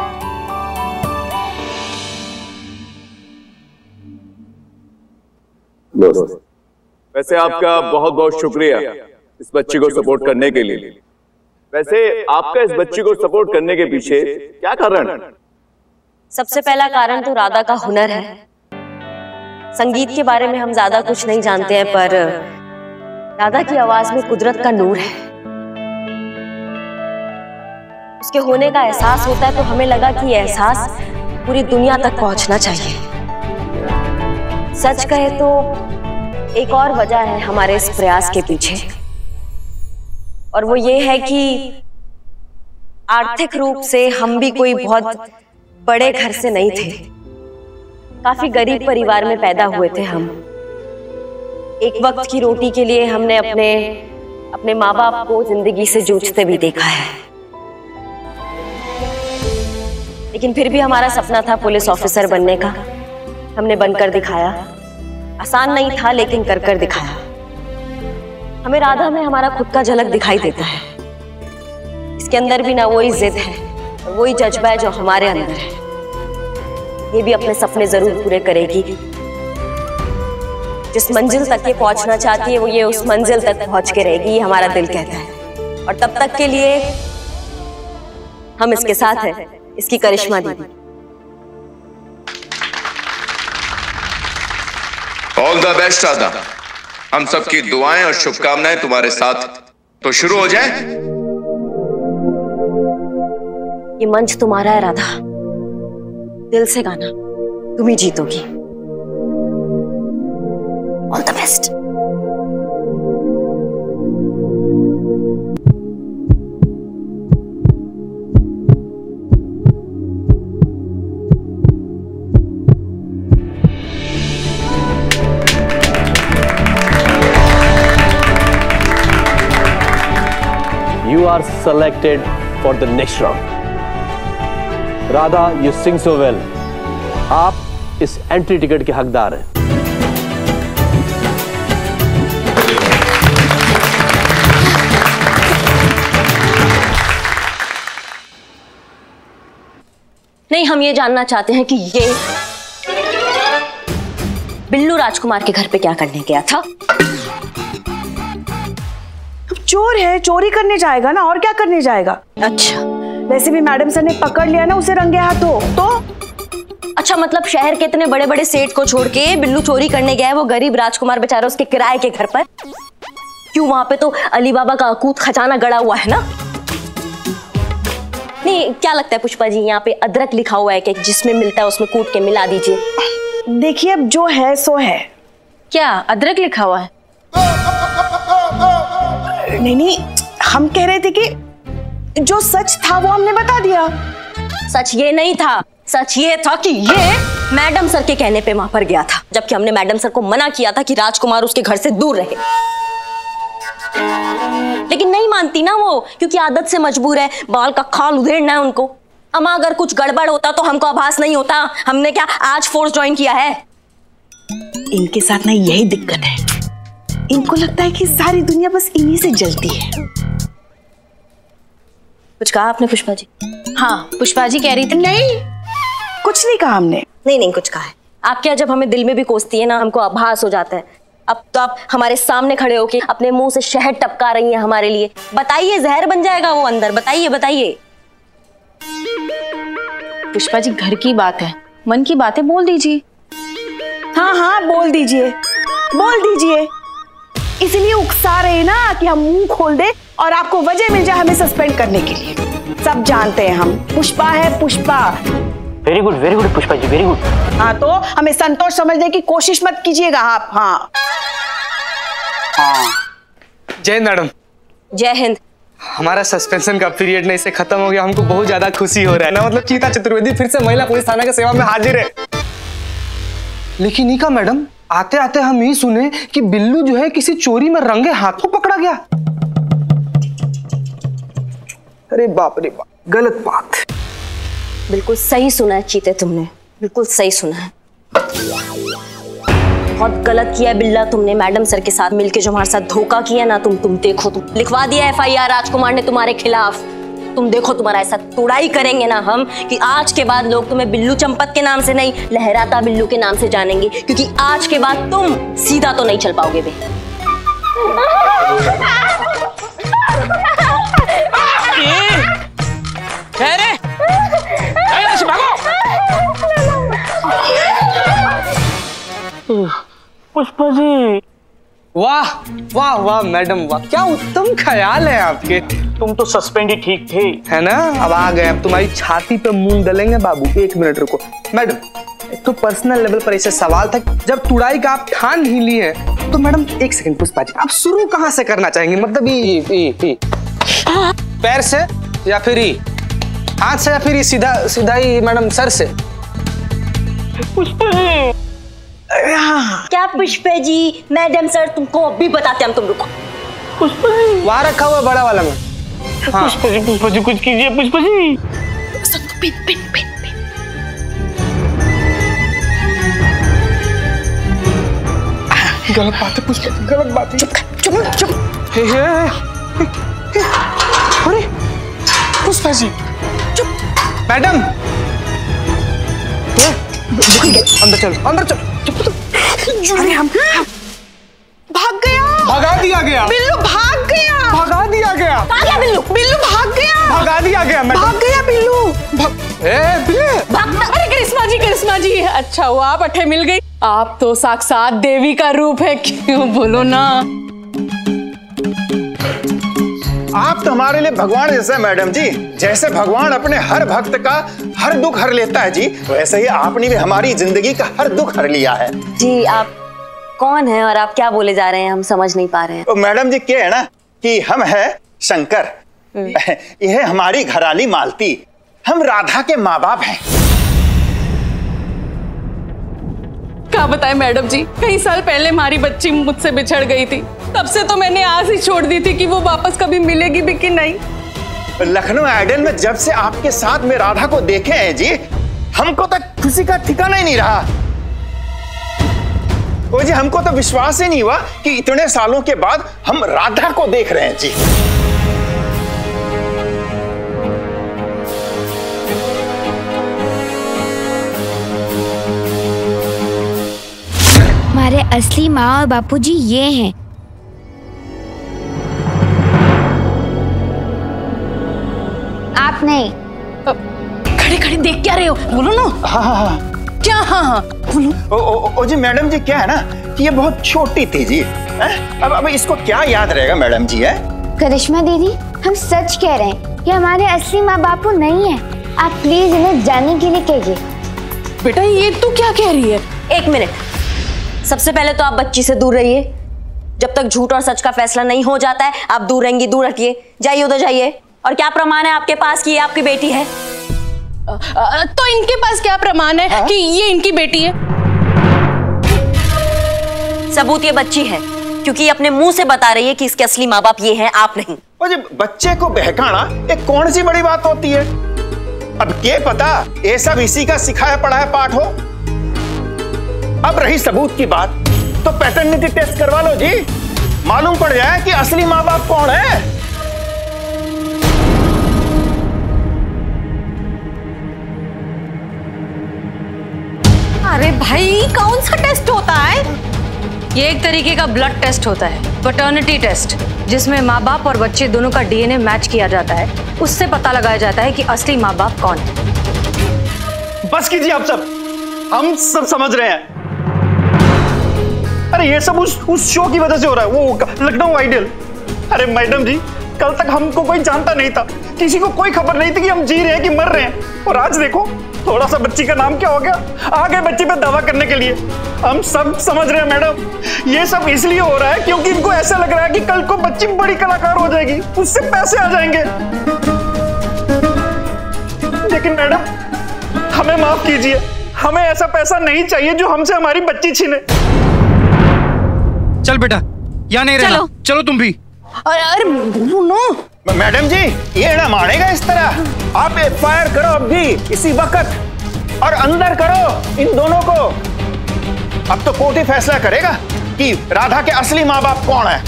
वैसे आपका बहुत बहुत शुक्रिया इस बच्ची को सपोर्ट करने के लिए। वैसे आपका इस बच्ची को सपोर्ट करने के पीछे क्या कारण है? सबसे पहला कारण तो राधा का हुनर है। संगीत के बारे में हम ज्यादा कुछ नहीं जानते हैं, पर राधा की आवाज में कुदरत का नूर है। उसके होने का एहसास होता है तो हमें लगा कि यह एहसास पूरी दुनिया तक पहुंचना चाहिए। सच कहे तो एक और वजह है हमारे इस प्रयास के पीछे, और वो ये है कि आर्थिक रूप से हम भी कोई बहुत बड़े घर से नहीं थे। काफी गरीब परिवार में पैदा हुए थे हम। एक वक्त की रोटी के लिए हमने अपने अपने माँ बाप को जिंदगी से जूझते भी देखा है, लेकिन फिर भी हमारा सपना था पुलिस ऑफिसर बनने का। हमने बनकर दिखाया। आसान नहीं था लेकिन कर कर दिखाया। हमें राधा में हमारा खुद का झलक दिखाई देता है। इसके अंदर भी ना वही जिद है, वही जज्बा है जो हमारे अंदर है। ये भी अपने सपने जरूर पूरे करेगी। जिस मंजिल तक ये पहुंचना चाहती है वो ये उस मंजिल तक पहुंच के रहेगी, ये हमारा दिल कहता है। और तब तक के लिए हम इसके साथ हैं, इसकी करिश्मा दीदी। All the best Radha. हम सबकी दुआएं और शुभकामनाएं तुम्हारे साथ। तो शुरू हो जाए। ये मंच तुम्हारा है राधा, दिल से गाना, तुम ही जीतोगी। All the best. You are selected for the next round. Radha, you sing so well. आप इस एंट्री टिकट के हकदार हैं। नहीं, हम ये जानना चाहते हैं कि ये बिल्लू राजकुमार के घर पे क्या करने गया था। चोर है, चोरी करने जाएगा ना, और क्या करने जाएगा। अच्छा, वैसे भी मैडम सर ने पकड़ लिया ना उसे रंगे हाथों। तो अच्छा, मतलब शहर के इतने बड़े बड़े सेठ को छोड़ के बिल्लू चोरी करने गया है, वो गरीब राजकुमार बेचारा उसके किराए के घर पर। क्यों, वहां पे तो अली बाबा का अकूत खजाना गड़ा हुआ है ना। नहीं, क्या लगता है पुष्पा जी, यहाँ पे अदरक लिखा हुआ है कि जिसमें मिलता है उसमें कूट के मिला दीजिए। देखिए, अब जो है सो है। क्या अदरक लिखा हुआ है? नहीं, हम कह रहे थे कि जो सच था वो हमने बता दिया। सच ये नहीं था, सच ये था कि ये मैडम सर के कहने पे वहां पर गया था, जबकि हमने मैडम सर को मना किया था कि राजकुमार उसके घर से दूर रहे। लेकिन नहीं मानती ना वो, क्योंकि आदत से मजबूर है, बाल का खाल उधेड़ना है उनको। अमा अगर कुछ गड़बड़ होता तो हमको आभास नहीं होता। हमने क्या आज फोर्स ज्वाइन किया है? इनके साथ ना यही दिक्कत है, इनको लगता है कि सारी दुनिया बस इन्हीं से जलती है। कुछ कहा आपने पुष्पा जी? हाँ, पुष्पा जी कह रही थी। नहीं, कुछ नहीं कहा हमने। नहीं, कुछ कहा है। आप क्या, जब हमें दिल में भी कोसती है ना, हमको आभास हो जाता है। अब तो आप हमारे सामने खड़े होके अपने मुंह से शहद टपका रही हैं हमारे लिए। बताइए, जहर बन जाएगा वो अंदर। बताइए। पुष्पा जी, घर की बात है, मन की बातें बोल दीजिए। हाँ, बोल दीजिए। इसलिए उकसा रहे ना कि हम मुंह खोल दे और आपको वजह मिल जाए हमें सस्पेंड करने के लिए। सब जानते हैं हम, पुष्पा है Pushpa. Very good Pushpa ji, very good. हाँ, तो हमें संतोष समझने की कोशिश मत कीजिएगा आप। हाँ। जय मैडम। जय हिंद। हमारा सस्पेंशन का पीरियड नहीं से खत्म हो गया, हमको बहुत ज्यादा खुशी हो रहा है ना। मतलब चीता चतुर्वेदी फिर से महिला पुलिस थाना की सेवा में हाजिर है। लेकिन नीका मैडम, आते आते हम ये सुने कि बिल्लू जो है किसी चोरी में रंगे हाथों पकड़ा गया। अरे बाप रे बाप, गलत बात। बिल्कुल सही सुना है चीते, तुमने बिल्कुल सही सुना है। बहुत गलत किया बिल्ला तुमने मैडम सर के साथ मिलके, जो हमारे साथ धोखा किया ना। तुम देखो, तुम लिखवा दिया FIR राजकुमार ने तुम्हारे खिलाफ। तुम देखो, तुम्हारा ऐसा तुड़ाई करेंगे ना हम कि आज के बाद लोग तुम्हें बिल्लू चंपत के नाम से नहीं, लहराता बिल्लू के नाम से जानेंगे। क्योंकि आज के बाद तुम सीधा तो नहीं चल पाओगे बे। पुष्पा जी, वाह वाह वाह मैडम वाह, क्या उत्तम ख्याल है आपके। तुम तो सस्पेंड ही ठीक थे, है ना। अब आ गए, अब तुम्हारी छाती पे मूंग डलेंगे बाबू। 1 मिनट रुको मैडम, एक तो पर्सनल लेवल पर ऐसे सवाल था। जब तुड़ाई का आप ठान ही लिए तो मैडम 1 सेकंड पुष्पा जी, आप शुरू कहाँ से करना चाहेंगे? मतलब ई पैर से या फिर हाथ से या फिर सीधा ही मैडम सर से? पुष्पा जी। क्या पुष्पा जी, मैडम सर तुमको अभी बताते हैं हम, तुम रुको। पुष्पा जी वहाँ रखा हुआ बड़ा वाला में। हाँ। पुष्पा जी कुछ कीजिए पुष्पा जी। गलत बात है पुष्पा, गलत बात है। चुप चुप चुप। अरे पुष्पा जी चुप। मैडम अंदर चल, अंदर चल। अरे हम भाग गया, भगा दिया गया। बिल्लू भाग गया, भगा दिया गया। भाग गया बिल्लू, बिल्लू भाग गया, भगा दिया गया। भाग गया बिल्लू। अरे करिश्मा जी अच्छा हुआ आप अठे मिल गई। आप तो साक्षात देवी का रूप है, क्यों बोलो ना। आप तो हमारे लिए भगवान जैसे मैडम जी। जैसे भगवान अपने हर भक्त का हर दुख हर लेता है जी, वैसे ही आपने भी हमारी जिंदगी का हर दुख हर लिया है जी। आप कौन है और आप क्या बोले जा रहे हैं, हम समझ नहीं पा रहे हैं। तो मैडम जी क्या है ना कि हम है शंकर, यह हमारी घराली मालती, हम राधा के माँ बाप हैं। क्या बताएं मैडम जी, कई साल पहले हमारी बच्ची मुझसे बिछड़ गई थी, तब से तो मैंने आस ही छोड़ दी थी कि वो वापस कभी मिलेगी भी कि नहीं। लखनऊ आइडल में जब से आपके साथ में राधा को देखे हैं जी, हमको तो खुशी का ठिकाना ही नहीं रहा। ओ जी हमको तो विश्वास ही नहीं हुआ कि इतने सालों के बाद हम राधा को देख रहे हैं जी। हमारे असली माँ और बापूजी ये हैं। आप नहीं। खड़े खड़े देख क्या रहे हो, बोलो ना। हाँ हाँ हाँ क्या? हाँ हाँ बोलो। ओ जी मैडम जी क्या है ना कि ये बहुत छोटी थी जी, अब इसको क्या याद रहेगा मैडम जी है। करिश्मा दीदी हम सच कह रहे हैं कि हमारे असली माँ बापू नहीं है। आप प्लीज इन्हें जाने के लिए कहिए। बेटा ये तू क्या कह रही है? एक मिनट, सबसे पहले तो आप बच्ची से दूर रहिए। जब तक झूठ और सच का फैसला नहीं हो जाता है आप दूर रहेंगी, दूर रखिए। जाइए उधर जाइए। और क्या प्रमाण है आपके पास कि ये आपकी बेटी है? तो इनके पास क्या प्रमाण है कि ये इनकी बेटी है? सबूत ये बच्ची है, क्योंकि ये अपने मुंह से बता रही है कि इसके असली माँ बाप ये हैं, आप नहीं। और बच्चे को बहकाना एक कौन सी बड़ी बात होती है? अब क्या पता ये सब इसी का सिखाया पढ़ाया पाठ हो। अब रही सबूत की बात, तो पैटर्निटी टेस्ट करवा लो जी, मालूम पड़ जाए कि असली माँ बाप कौन है। अरे भाई कौन सा टेस्ट होता है? ये एक तरीके का ब्लड टेस्ट होता है, पैटर्निटी टेस्ट, जिसमें माँ बाप और बच्चे दोनों का डीएनए मैच किया जाता है। उससे पता लगाया जाता है कि असली माँ बाप कौन है। बस कीजिए आप सब, हम सब समझ रहे हैं। अरे ये सब उस शो की वजह से हो रहा है, वो लखनऊ आइडल। अरे मैडम जी कल तक हमको कोई जानता नहीं था, किसी को कोई खबर नहीं थी कि हम जी रहे हैं कि मर रहे हैं। और आज देखो थोड़ा सा बच्ची का नाम क्या हो गया, आ गए बच्ची पे दावा करने के लिए। हम सब समझ रहे हैं मैडम, ये सब इसलिए हो रहा है क्योंकि इनको ऐसा लग रहा है कि कल को बच्ची बड़ी कलाकार हो जाएगी, उससे पैसे आ जाएंगे। लेकिन मैडम हमें माफ कीजिए, हमें ऐसा पैसा नहीं चाहिए जो हमसे हमारी बच्ची छीने। चल बेटा यहाँ नहीं रहना, चलो तुम भी। अरे बोलो ना। मैडम जी ये ना मानेगा इस तरह। आप एफआईआर करो अब भी इसी वक्त और अंदर करो इन दोनों को। अब तो कोर्ट ही फैसला करेगा कि राधा के असली माँ बाप कौन है।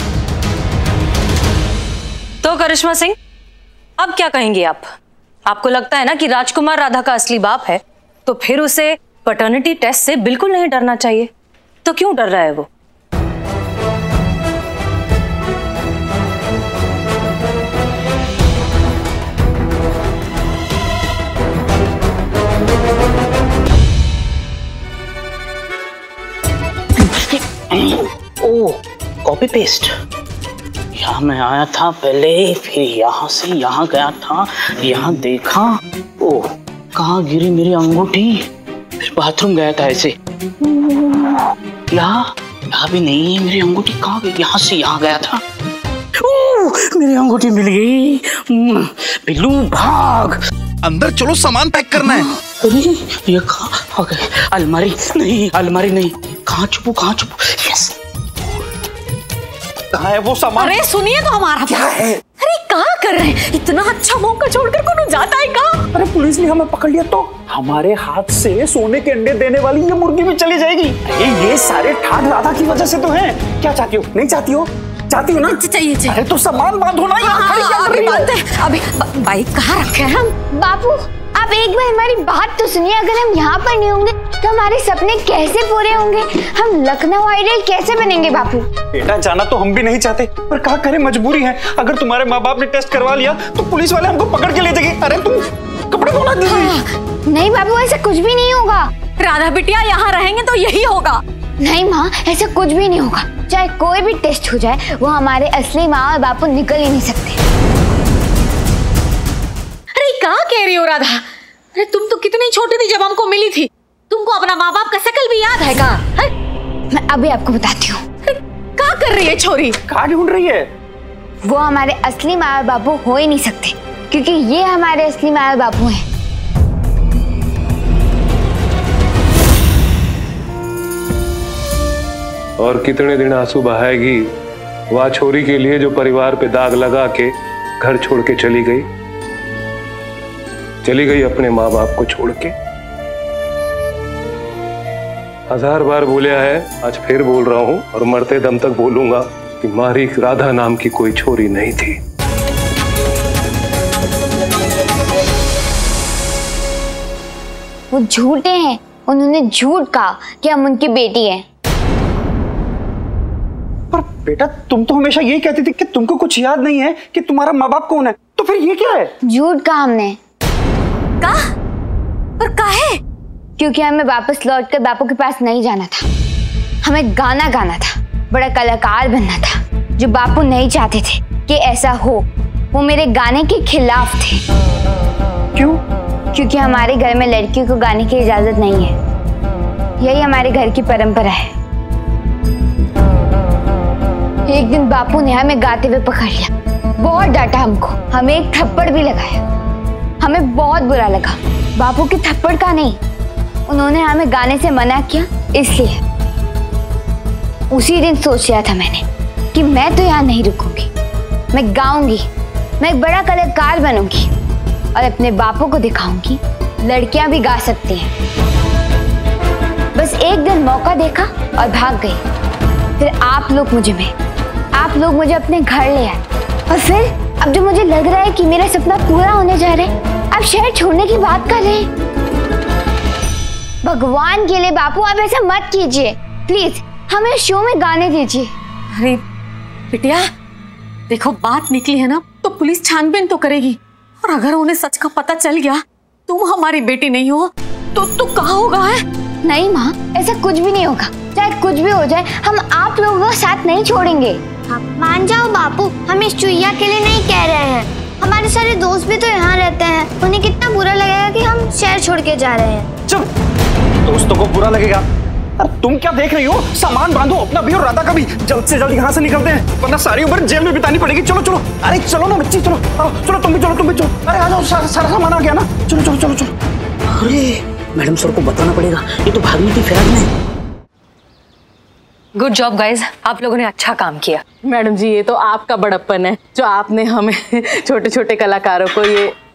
तो करिश्मा सिंह अब क्या कहेंगे आप? आपको लगता है ना कि राजकुमार राधा का असली बाप है, तो फिर उसे पैटर्निटी टेस्ट से बिल्कुल नहीं डरना चाहिए। तो क्यों डर रहा है वो? ओ कॉपी पेस्ट। यहाँ मैं आया था पहले, फिर यहाँ से यहाँ गया था, यहाँ देखा, ओ कहाँ गिरी मेरी अंगूठी, फिर बाथरूम गया था ऐसे, यहाँ भी नहीं है मेरी अंगूठी, कहाँ गई? यहाँ से यहाँ गया था, मेरी अंगूठी मिल गई। बिल्लू भाग अंदर चलो, सामान पैक करना है। अरे ये कहाँ गए? अलमारी नहीं, अलमारी नहीं, कहाँ छुपू? यस कहाँ है वो सामान? अरे सुनिए तो हमारा। क्या है? अरे कहाँ कर रहे हैं? इतना अच्छा मौका छोड़कर कौन जाता है कहाँ? अरे पुलिस ने हमें पकड़ लिया तो हमारे हाथ से सोने के अंडे देने वाली ये मुर्गी भी चली जाएगी। ये सारे ठाठ राधा की वजह से तो हैं। क्या चाहती हो? नहीं चाहती हो? चाहती हो ना? चाहिए। अरे तो सामान बांधो ना। अभी बाइक कहाँ रखे हैं हम? बापू आप एक बार हमारी बात तो सुनिए। अगर हम यहाँ पर नहीं होंगे तो हमारे सपने कैसे पूरे होंगे? हम लखनऊ आइडल कैसे बनेंगे बापू? बेटा जाना तो हम भी नहीं चाहते, पर क्या करें, मजबूरी है। अगर तुम्हारे माँ बाप ने टेस्ट करवा लिया तो पुलिस वाले हमको पकड़ के ले जाएंगे। अरे तुम कपड़े धोना दीजिए। नहीं बाबू ऐसा कुछ भी नहीं होगा। राधा बिटिया यहाँ रहेंगे तो यही होगा। नहीं माँ ऐसा कुछ भी नहीं होगा। चाहे कोई भी टेस्ट हो जाए वो हमारे असली माँ और बापू निकल ही नहीं सकते। अरे क्या कह रही हो राधा? अरे तुम तो कितनी छोटी थी जब हमको मिली थी। तुमको अपना माँ बाप का शकल भी याद है क्या? मैं अभी आपको बताती हूँ। क्या कर रही है छोरी? कहाँ ढूंढ रही है? वो हमारे असली माँ और बापू हो ही नहीं सकते क्योंकि ये हमारे असली माँ और बापू हैं। और कितने दिन आंसू बहाएगी वह छोरी के लिए जो परिवार पे दाग लगा के घर छोड़ के चली गई अपने माँ बाप को छोड़ के। 1000 बार बोलिया है, आज फिर बोल रहा हूं और मरते दम तक बोलूंगा कि मारी राधा नाम की कोई छोरी नहीं थी। वो झूठे हैं। उन्होंने झूठ कहा कि हम उनकी बेटी हैं। पर बेटा तुम तो हमेशा यही कहती थी कि तुमको कुछ याद नहीं है कि तुम्हारा माँ बाप कौन है, तो फिर ये क्या है? झूठ कहा हमने। पर काहे? क्योंकि हमें वापस लौटकर बापू के पास नहीं जाना था। हमें गाना गाना था, बड़ा कलाकार बनना था, जो बापू नहीं चाहते थे कि ऐसा हो। वो मेरे गाने के खिलाफ थे। क्यों? क्योंकि हमारे घर में लड़कियों को गाने की इजाजत नहीं है। यही हमारे घर की परंपरा है। एक दिन बापू ने हमें गाते हुए पकड़ लिया, बहुत डांटा हमको, हमें एक थप्पड़ भी लगाया। हमें बहुत बुरा लगा। बापू के थप्पड़ का नहीं, उन्होंने हमें गाने से मना किया इसलिए। उसी दिन सोच लिया था मैंने कि मैं तो यहाँ नहीं रुकूंगी, मैं गाऊंगी, मैं एक बड़ा कलाकार बनूंगी और अपने बापू को दिखाऊंगी लड़कियां भी गा सकती हैं। बस एक दिन मौका देखा और भाग गई। फिर आप लोग मुझे अपने घर ले आए और फिर अब जो मुझे लग रहा है कि मेरा सपना पूरा होने जा रहा है, आप शहर छोड़ने की बात कर रहे हैं। भगवान के लिए बापू आप ऐसा मत कीजिए प्लीज, हमें शो में गाने दीजिए। अरे बिटिया देखो, बात निकली है ना तो पुलिस छानबीन तो करेगी, और अगर उन्हें सच का पता चल गया तुम हमारी बेटी नहीं हो तो कहाँ होगा है? नहीं माँ ऐसा कुछ भी नहीं होगा। चाहे कुछ भी हो जाए हम आप लोगों का साथ नहीं छोड़ेंगे। मान जाओ बापू, हम इस चुईया के लिए नहीं कह रहे हैं। हमारे सारे दोस्त भी तो यहाँ रहते हैं, उन्हें कितना बुरा लगेगा कि हम शहर छोड़ के जा रहे हैं। चुप, दोस्तों को बुरा लगेगा? अरे तुम क्या देख रही हो? सामान बांधो अपना भी और राधा का भी, जल्द से जल्द यहाँ से निकलते हैं वरना सारी उम्र जेल में बितानी पड़ेगी। चलो चलो, अरे चलो ना बच्ची, चलो चलो, तुम भी चलो। अरे आ जाओ, सारा सामान आ गया ना, चलो। अरे मैडम सर को बताना पड़ेगा, ये तो भागने की फिराक में। गुड जॉब गाइज, आप लोगों ने अच्छा काम किया। मैडम जी ये तो आपका बड़प्पन है जो आपने हमें छोटे छोटे कलाकारों को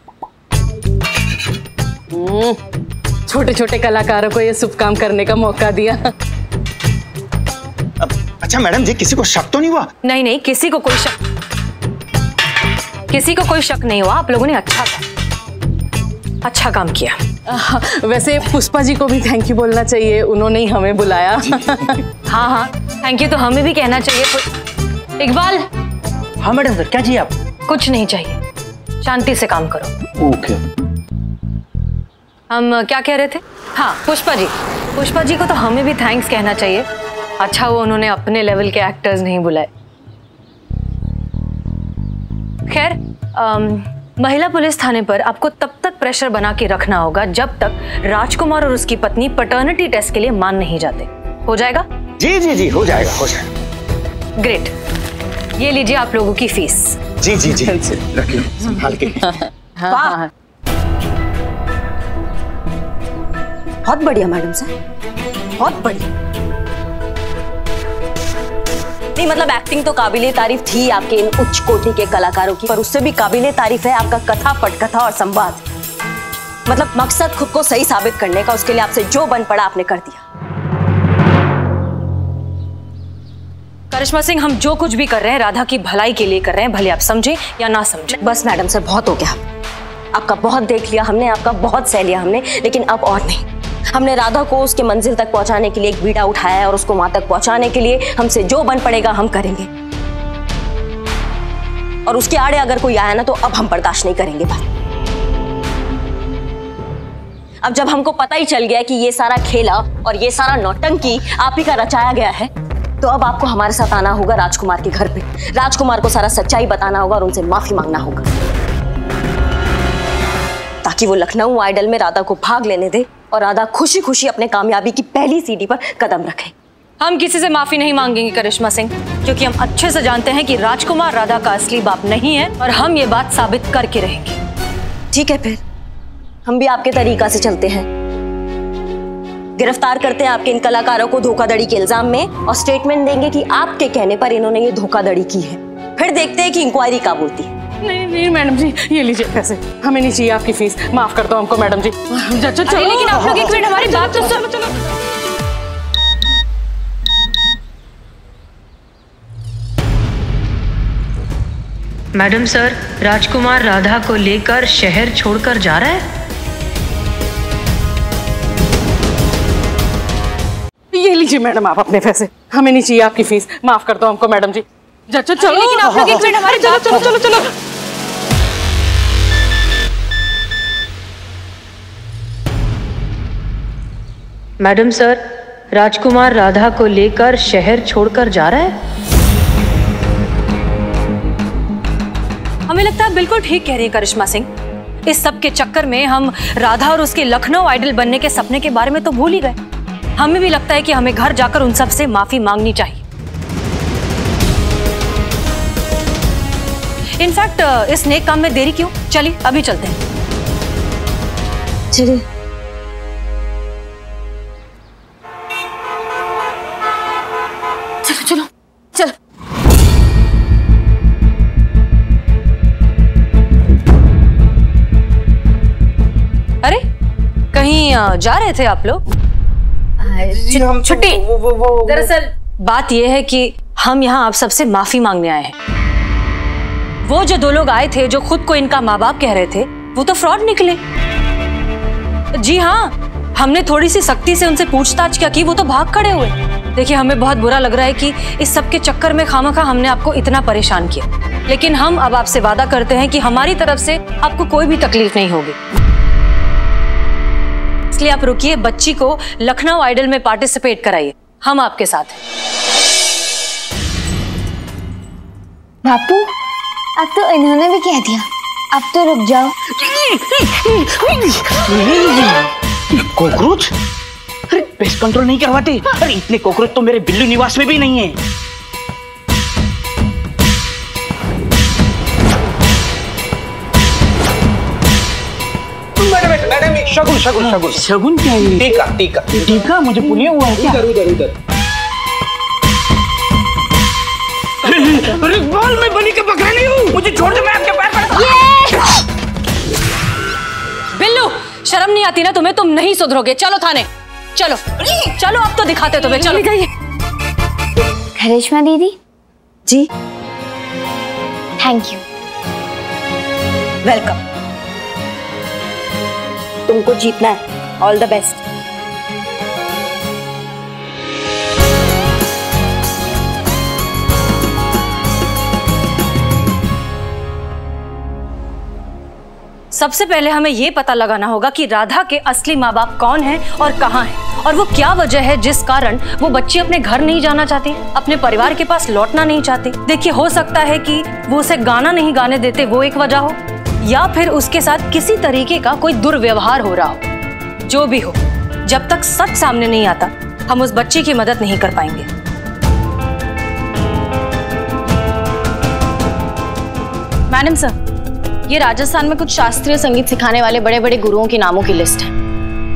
ये शुभ काम करने का मौका दिया। अच्छा मैडम जी, किसी को शक तो नहीं हुआ? नहीं, किसी को कोई शक नहीं हुआ। आप लोगों ने अच्छा काम किया। वैसे पुष्पा जी को भी थैंक यू बोलना चाहिए, उन्होंने ही हमें बुलाया। हाँ, थैंक यू तो हमें भी कहना चाहिए। इकबाल। हाँ मैडम सर, क्या चाहिए आप? कुछ नहीं चाहिए, शांति से काम करो। ओके। हम क्या कह रहे थे? हाँ, पुष्पा जी को तो हमें भी थैंक्स कहना चाहिए। अच्छा वो उन्होंने अपने लेवल के एक्टर्स नहीं बुलाए। खैर महिला पुलिस थाने पर आपको तब तक प्रेशर बना के रखना होगा जब तक राजकुमार और उसकी पत्नी पैटर्निटी टेस्ट के लिए मान नहीं जाते। हो जाएगा? जी हो जाएगा। ग्रेट, ये लीजिए आप लोगों की फीस। जी रखिए संभाल के। हाँ। बहुत बढ़िया मैडम सर, बहुत बढ़िया। नहीं मतलब एक्टिंग तो काबिले तारीफ थी आपके इन उच्च कोटि के कलाकारों की, पर उससे भी काबिले तारीफ है आपका कथा पटकथा और संवाद। मतलब मकसद खुद को सही साबित करने का, उसके लिए आपसे जो बन पड़ा आपने कर दिया। करिश्मा सिंह, हम जो कुछ भी कर रहे हैं राधा की भलाई के लिए कर रहे हैं, भले आप समझे या ना समझे। बस मैडम सर, बहुत हो गया। आपका बहुत देख लिया हमने, आपका बहुत सह लिया हमने, लेकिन अब और नहीं। हमने राधा को उसके मंजिल तक पहुंचाने के लिए एक बीड़ा उठाया है और उसको वहां तक पहुंचाने के लिए हमसे जो बन पड़ेगा हम करेंगे। और उसके आड़े अगर कोई आया ना तो अब हम बर्दाश्त नहीं करेंगे। बात अब जब हमको पता ही चल गया कि ये सारा खेला और ये सारा नौटंकी आप ही का रचाया गया है, तो अब आपको हमारे साथ आना होगा राजकुमार के घर पे। राजकुमार को सारा सच्चाई बताना होगा और उनसे माफी मांगना होगा, ताकि वो लखनऊ आइडल में राधा को भाग लेने दे और राधा खुशी खुशी अपने कामयाबी की पहली सीढ़ी पर कदम रखे। हम किसी से माफी नहीं मांगेंगे करिश्मा सिंह, क्योंकि हम अच्छे से जानते हैं कि राजकुमार राधा का असली बाप नहीं है और हम ये बात साबित करके रहेंगे। ठीक है, फिर हम भी आपके तरीका से चलते हैं। गिरफ्तार करते हैं आपके इन कलाकारों को धोखाधड़ी के इल्जाम में और स्टेटमेंट देंगे कि आपके कहने पर इन्होंने ये धोखाधड़ी की है। फिर देखते हैं कि इंक्वायरी कब होती है। नहीं मैडम जी, ये लीजिए पैसे, हमें नहीं चाहिए आपकी फीस, माफ कर दो हमको मैडम जी। चलो, लेकिन आप लोग एक मिनट हमारी बात तो सुनो। चलो मैडम सर, राजकुमार राधा को लेकर शहर छोड़कर जा रहा है। ये लीजिए मैडम आप अपने पैसे, हमें नहीं चाहिए आपकी फीस, माफ कर दो हमको मैडम जी। चलो, लेकिन आप लोग एक मिनट हमारी बात तो सुनो। चलो मैडम सर, राजकुमार राधा को लेकर शहर छोड़कर जा रहा है। हमें लगता है बिल्कुल ठीक कह रही है करिश्मा सिंह। इस सब के चक्कर में हम राधा और उसके लखनऊ आइडल बनने के सपने के बारे में तो भूल ही गए। हमें भी लगता है कि हमें घर जाकर उन सब से माफी मांगनी चाहिए। इनफैक्ट इस नेक काम में देरी क्यों, चलिए अभी चलते हैं। चलिए। चलो चलो चलो। अरे कहीं जा रहे थे आप लोग? छुट्टी। दरअसल बात यह है कि हम यहाँ आप सबसे माफी मांगने आए हैं। वो जो दो लोग आए थे जो खुद को इनका माँ बाप कह रहे थे, वो तो फ्रॉड निकले। जी हाँ, हमने थोड़ी सी सख्ती से उनसे पूछताछ क्या की, वो तो भाग खड़े हुए। देखिए, हमें बहुत बुरा लग रहा है कि इस सब के चक्कर में खामखा हमने आपको इतना परेशान किया, लेकिन हम अब आपसे वादा करते हैं कि हमारी तरफ से आपको कोई भी तकलीफ नहीं होगी। इसलिए आप रुकिए, बच्ची को लखनऊ आइडल में पार्टिसिपेट कराइए, हम आपके साथ हैं। बापू, अब तो इन्होंने भी कह दिया, अब तो रुक जाओ। कॉकरोच? अरे पेस्ट कंट्रोल नहीं करवाते? अरे इतने कॉकरोच तो मेरे बिल्लू निवास में भी नहीं है। मैडम शगुन शगुन शगुन शगुन क्या है? टीका टीका टीका मुझे पुलिया हुआ है क्या? उधर उधर उधर। अरे बाल में बनी के पकड़ नहीं हूँ, मुझे छोड़ दे, मैं आपके पैर पड़ता। बिल्लू, शर्म नहीं आती ना तुम्हें? तुम नहीं सुधरोगे। चलो थाने, चलो चलो, अब तो दिखाते तुम्हें। चलो जाइए। करिश्मा दीदी जी, थैंक यू। वेलकम। तुमको जीतना है, ऑल द बेस्ट। सबसे पहले हमें यह पता लगाना होगा कि राधा के असली माँ बाप कौन हैं और कहाँ हैं, और वो क्या वजह है जिस कारण वो बच्ची अपने घर नहीं जाना चाहती, अपने परिवार के पास लौटना नहीं चाहती। देखिए, हो सकता है कि वो उसे गाना नहीं गाने देते, वो एक वजह हो, या फिर उसके साथ किसी तरीके का कोई दुर्व्यवहार हो रहा हो। जो भी हो, जब तक सच सामने नहीं आता हम उस बच्ची की मदद नहीं कर पाएंगे। मैडम सर, ये राजस्थान में कुछ शास्त्रीय संगीत सिखाने वाले बड़े बड़े गुरुओं के नामों की लिस्ट है,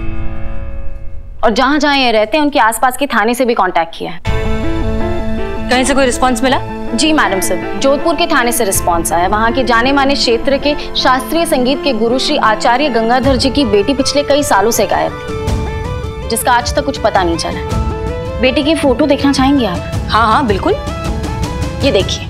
और जहां जहां ये रहते हैं उनके आसपास के थाने से भी कांटेक्ट किया है। कहीं से कोई रिस्पांस मिला? जी मैडम सर, जोधपुर के थाने से रिस्पांस आया। वहाँ के जाने माने क्षेत्र के शास्त्रीय संगीत के गुरु श्री आचार्य गंगाधर जी की बेटी पिछले कई सालों से गायब थी, जिसका आज तक कुछ पता नहीं चला। बेटी की फोटो देखना चाहेंगे आप? हाँ हाँ बिल्कुल, ये देखिए।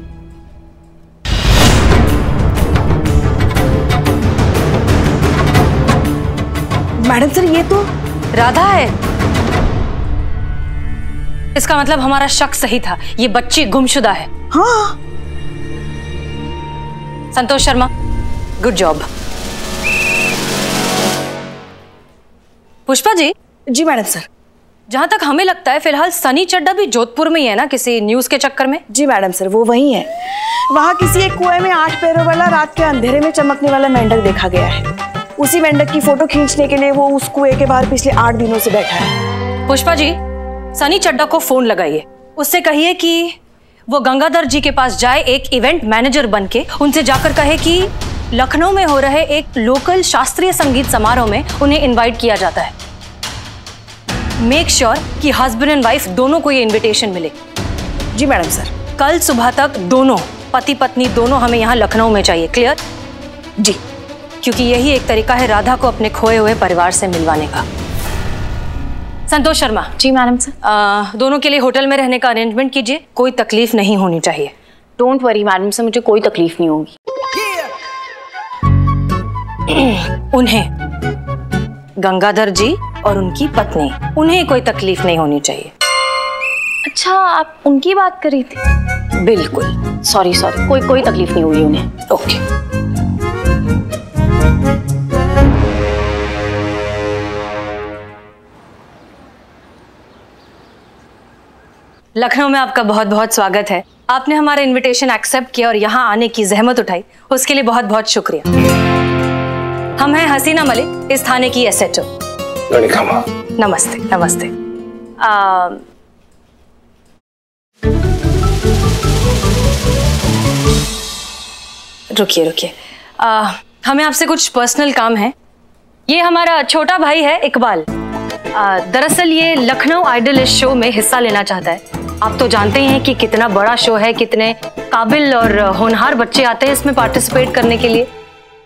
मैडम सर ये तो राधा है। इसका मतलब हमारा शक सही था, ये बच्ची गुमशुदा है। हाँ। Santosh Sharma, good job. पुष्पा जी। जी मैडम सर। जहां तक हमें लगता है फिलहाल सनी चड्डा भी जोधपुर में ही है ना, किसी न्यूज के चक्कर में? जी मैडम सर, वो वही है। वहाँ किसी एक कुएं में 8 पैरों वाला रात के अंधेरे में चमकने वाला मेंढक देखा गया है। उसी मेंढक की फोटो खींचने के लिए वो उस कुएं के बाहर पिछले 8 दिनों से बैठा है। पुष्पा जी, सनी चड्डा को फोन लगाइए, उससे कहिए कि वो गंगाधर जी के पास जाए, एक इवेंट मैनेजर बनके उनसे जाकर कहे कि लखनऊ में हो रहे एक लोकल शास्त्रीय संगीत समारोह में उन्हें इनवाइट किया जाता है। मेक श्योर कि हस्बैंड एंड वाइफ दोनों को ये इनविटेशन मिले। जी मैडम सर। कल सुबह तक दोनों पति पत्नी दोनों हमें यहाँ लखनऊ में चाहिए। क्लियर? जी। क्योंकि यही एक तरीका है राधा को अपने खोए हुए परिवार से मिलवाने का। संतोष शर्मा। जी मैडम सर। दोनों के लिए होटल में रहने का अरेंजमेंट कीजिए, कोई तकलीफ नहीं होनी चाहिए। डोंट वरी मैडम सर, मुझे कोई तकलीफ नहीं होगी। उन्हें, गंगाधर जी और उनकी पत्नी, उन्हें कोई तकलीफ नहीं होनी चाहिए। अच्छा, आप उनकी बात कर रही थी? बिल्कुल। सॉरी, कोई तकलीफ नहीं हुई उन्हें। ओके। लखनऊ में आपका बहुत बहुत स्वागत है। आपने हमारा इनविटेशन एक्सेप्ट किया और यहाँ आने की जहमत उठाई, उसके लिए बहुत बहुत शुक्रिया। हम हैं हसीना मलिक, इस थाने की S.H.O। नमस्ते नमस्ते। रुकिए, हमें आपसे कुछ पर्सनल काम है। ये हमारा छोटा भाई है इकबाल। दरअसल ये लखनऊ आइडल इस शो में हिस्सा लेना चाहता है। आप तो जानते ही हैं कि कितना बड़ा शो है, कितने काबिल और होनहार बच्चे आते हैं इसमें पार्टिसिपेट करने के लिए।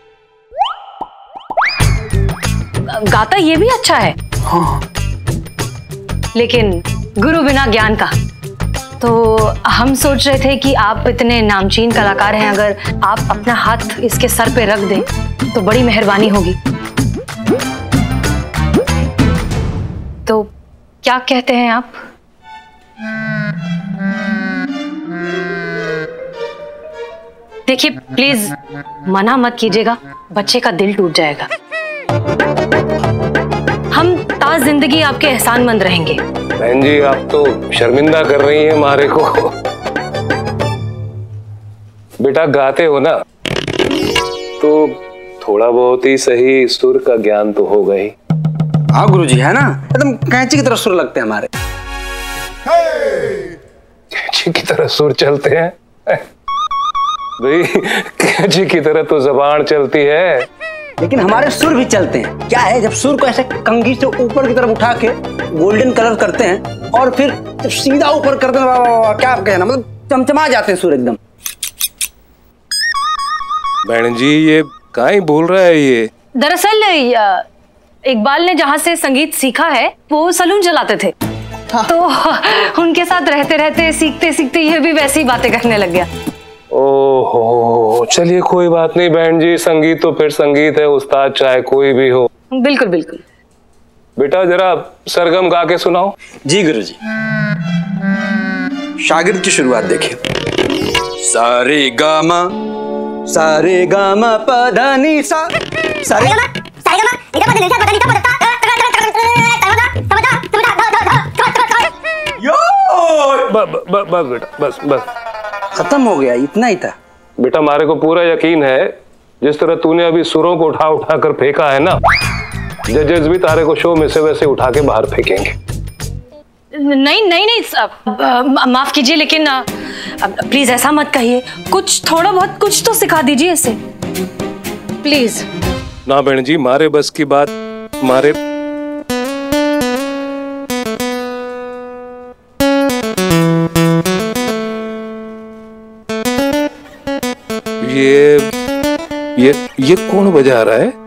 गाता ये भी अच्छा है। हाँ। लेकिन गुरु बिना ज्ञान का। तो हम सोच रहे थे कि आप इतने नामचीन कलाकार हैं, अगर आप अपना हाथ इसके सर पे रख दें तो बड़ी मेहरबानी होगी। तो क्या कहते हैं आप? देखिए प्लीज मना मत कीजिएगा, बच्चे का दिल टूट जाएगा। हम ताज जिंदगी आपके एहसानमंद रहेंगे। बहन जी, आप तो शर्मिंदा कर रही हैं मारे को। बेटा गाते हो ना, तो थोड़ा बहुत ही सही सुर का ज्ञान तो होगा ही। हाँ गुरुजी, है ना, एकदम कैंची की तरह सुर लगते हैं हमारे। कैंची की तरह सुर चलते हैं भाई? कैंची की तरह तो जबान चलती है, लेकिन हमारे सुर भी चलते हैं। क्या है, जब सुर को ऐसे कंघी से ऊपर की तरफ उठा के गोल्डन कलर करते हैं और फिर जब सीधा ऊपर करते हैं, वाह वाह वाह, क्या कहना, मतलब चमचमा जाते हैं सुर एकदम। बहन जी ये काहे बोल रहा है ये? दरअसल इकबाल ने जहाँ से संगीत सीखा है वो सलून चलाते थे। हाँ। तो उनके साथ रहते रहते सीखते सीखते ये भी वैसी बातें करने लग गया। ओहो, चलिए कोई बात नहीं बहन जी, संगीत तो फिर संगीत है, उस्ताद चाहे कोई भी हो। बिल्कुल बिल्कुल। बेटा जरा सरगम गा के सुनाओ। जी गुरुजी। शागिर्द की शुरुआत देखिए। सारे गामा पधा नी सा, सारे बस बेटा, बस खत्म हो गया, इतना ही था। बेटा मारे को पूरा यकीन है, जिस तरह तूने अभी सुरों को उठा उठा कर फेंका है ना, जजेस भी तारे को शो में से वैसे उठा के बाहर फेंकेंगे। नहीं, माफ कीजिए, लेकिन प्लीज ऐसा मत कहिए। कुछ थोड़ा बहुत कुछ तो सिखा दीजिए इसे, प्लीज। ना बहन जी, मारे बस की बात, मारे ये कौन बजा रहा है?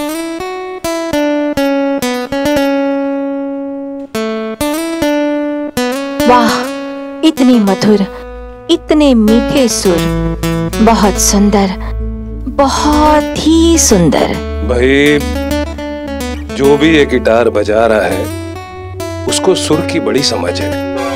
वाह, इतनी मधुर, इतने मीठे सुर, बहुत सुंदर, बहुत ही सुंदर। भाई जो भी ये गिटार बजा रहा है उसको सुर की बड़ी समझ है।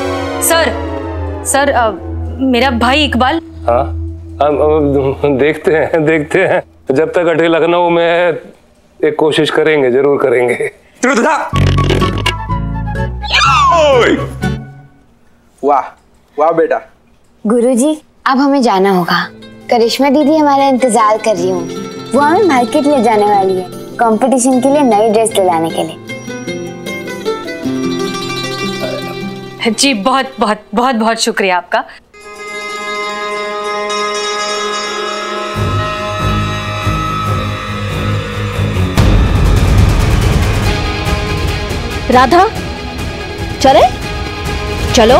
सर मेरा भाई इकबाल। हाँ, हम देखते हैं जब तक अटे लखनऊ में है एक कोशिश करेंगे, जरूर करेंगे। वाह वाह बेटा। गुरुजी, अब हमें जाना होगा। करिश्मा दीदी हमारा इंतजार कर रही होंगी। वो हमें मार्केट ले जाने वाली है कंपटीशन के लिए नई ड्रेस दिलाने के लिए। जी बहुत बहुत बहुत बहुत शुक्रिया आपका। राधा, चले चलो।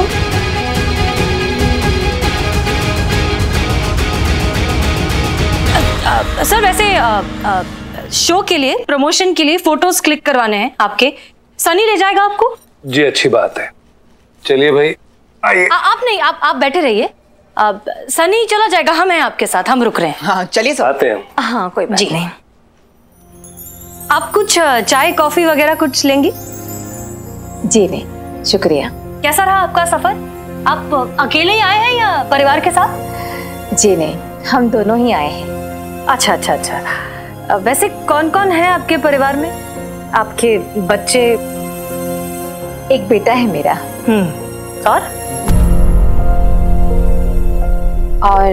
सर वैसे शो के लिए, प्रमोशन के लिए फोटोज क्लिक करवाने हैं आपके। सनी ले जाएगा आपको? जी अच्छी बात है, चलिए भाई आइए। आप नहीं, आप बैठे रहिए। सनी चला जाएगा, हम हैं आपके साथ, हम रुक रहे हैं। हाँ चलिए सर। आते हैं। हाँ कोई बात नहीं। आप कुछ चाय कॉफी वगैरह कुछ लेंगी? जी नहीं शुक्रिया। कैसा रहा आपका सफर? आप अकेले ही आए हैं या परिवार के साथ? जी नहीं, हम दोनों ही आए हैं। अच्छा अच्छा अच्छा। वैसे कौन कौन है आपके परिवार में? आपके बच्चे? एक बेटा है मेरा। और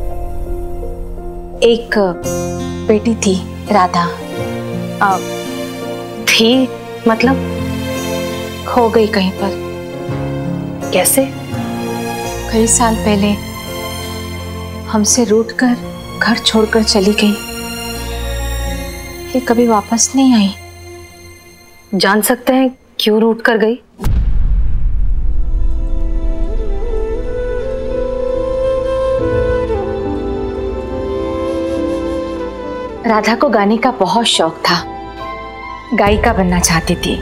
एक बेटी थी, राधा। थी मतलब? खो गई कहीं पर। कैसे? कई साल पहले हमसे रूठकर घर छोड़कर चली गई। ये कभी वापस नहीं आई। जान सकते हैं क्यों रूठ कर गई? राधा को गाने का बहुत शौक था, गायिका बनना चाहती थी।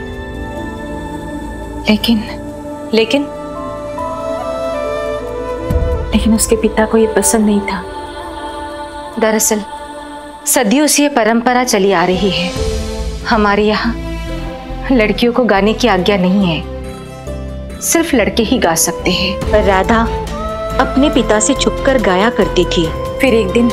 लेकिन उसके पिता को यह पसंद नहीं था। दरअसल सदियों से ये परंपरा चली आ रही है। हमारे यहाँ लड़कियों को गाने की आज्ञा नहीं है, सिर्फ लड़के ही गा सकते हैं। पर राधा अपने पिता से छुपकर गाया करती थी। फिर एक दिन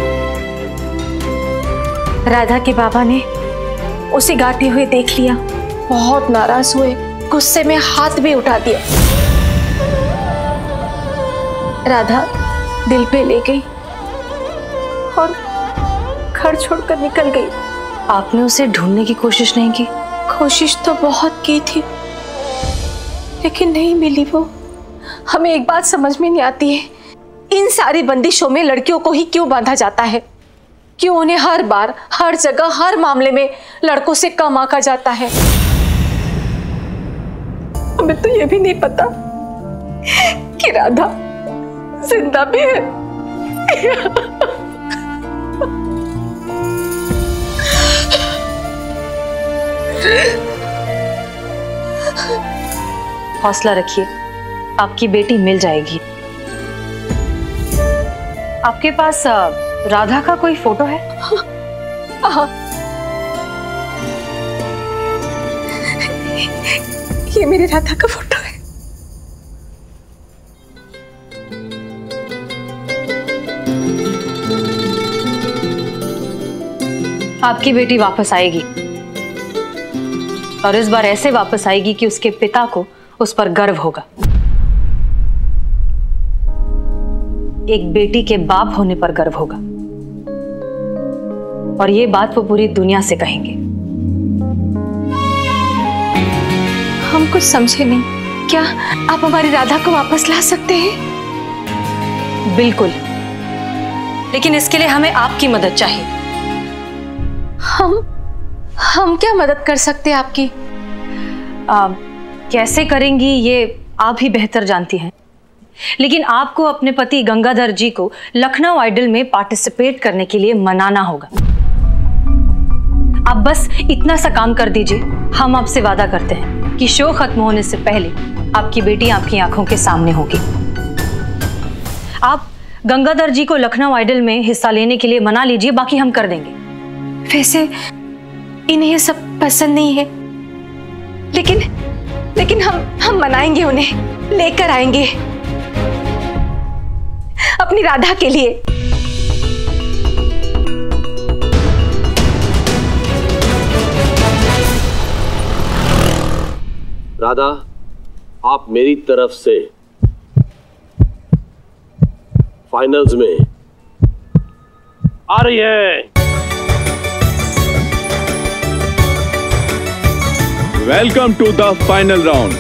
राधा के बाबा ने उसे गाते हुए देख लिया। बहुत नाराज हुए, गुस्से में हाथ भी उठा दिया। राधा दिल पे ले गई और घर छोड़कर निकल गई। आपने उसे ढूंढने की कोशिश नहीं की? कोशिश तो बहुत की थी, लेकिन नहीं मिली वो। हमें एक बात समझ में नहीं आती है, इन सारी बंदिशों में लड़कियों को ही क्यों बांधा जाता है? क्यों उन्हें हर बार, हर जगह, हर मामले में लड़कों से कम आंका जाता है? हमें तो ये भी नहीं पता कि राधा जिंदा भी है। हौसला रखिए, आपकी बेटी मिल जाएगी। आपके पास राधा का कोई फोटो है? ये मेरी राधा का फोटो है। आपकी बेटी वापस आएगी, और इस बार ऐसे वापस आएगी कि उसके पिता को उस पर गर्व होगा। एक बेटी के बाप होने पर गर्व होगा, और ये बात वो पूरी दुनिया से कहेंगे। हम कुछ समझे नहीं। क्या आप हमारी राधा को वापस ला सकते हैं? बिल्कुल, लेकिन इसके लिए हमें आपकी मदद चाहिए। हम क्या मदद कर सकते हैं आपकी? कैसे करेंगी ये आप ही बेहतर जानती हैं। लेकिन आपको अपने पति गंगाधर जी को लखनऊ आइडल में पार्टिसिपेट करने के लिए मनाना होगा। आप बस इतना सा काम कर दीजिए। हम आपसे वादा करते हैं कि शो खत्म होने से पहले आपकी बेटी आपकी आंखों के सामने होगी। आप गंगाधर जी को लखनऊ आइडल में हिस्सा लेने के लिए मना लीजिए, बाकी हम कर देंगे। वैसे इन्हें ये सब पसंद नहीं है, लेकिन हम मनाएंगे, उन्हें लेकर आएंगे अपनी राधा के लिए। राधा, आप मेरी तरफ से फाइनल्स में आ रही है। Welcome to the final round.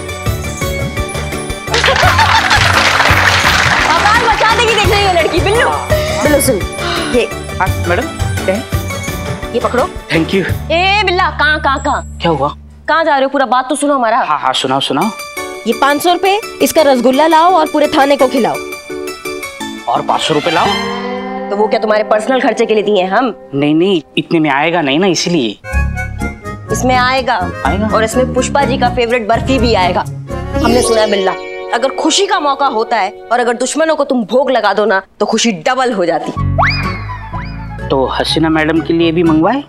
आवाज बचा देगी, देख रही है लड़की। बिल्लू बिल्लू सुन, ये मैडम क्या है? ये पकड़ो। Thank you. ए बिल्ला, कहाँ क्या हुआ? कहाँ जा रहे हो? पूरा बात तो सुनो हमारा। हाँ सुनाओ सुनाओ। ये 500 रुपए, इसका रसगुल्ला लाओ और पूरे थाने को खिलाओ। और 500 रुपए लाओ। तो वो क्या तुम्हारे पर्सनल खर्चे के लिए दिए हैं हम? नहीं, इतने में आएगा नहीं ना, इसलिए। इसमें आएगा और इसमें पुष्पा जी का फेवरेट बर्फी भी आएगा। हमने सुना है बिल्ला, अगर खुशी का मौका होता है और अगर दुश्मनों को तुम भोग लगा दो ना, तो खुशी डबल हो जाती। तो हसीना मैडम के लिए भी मंगवाए।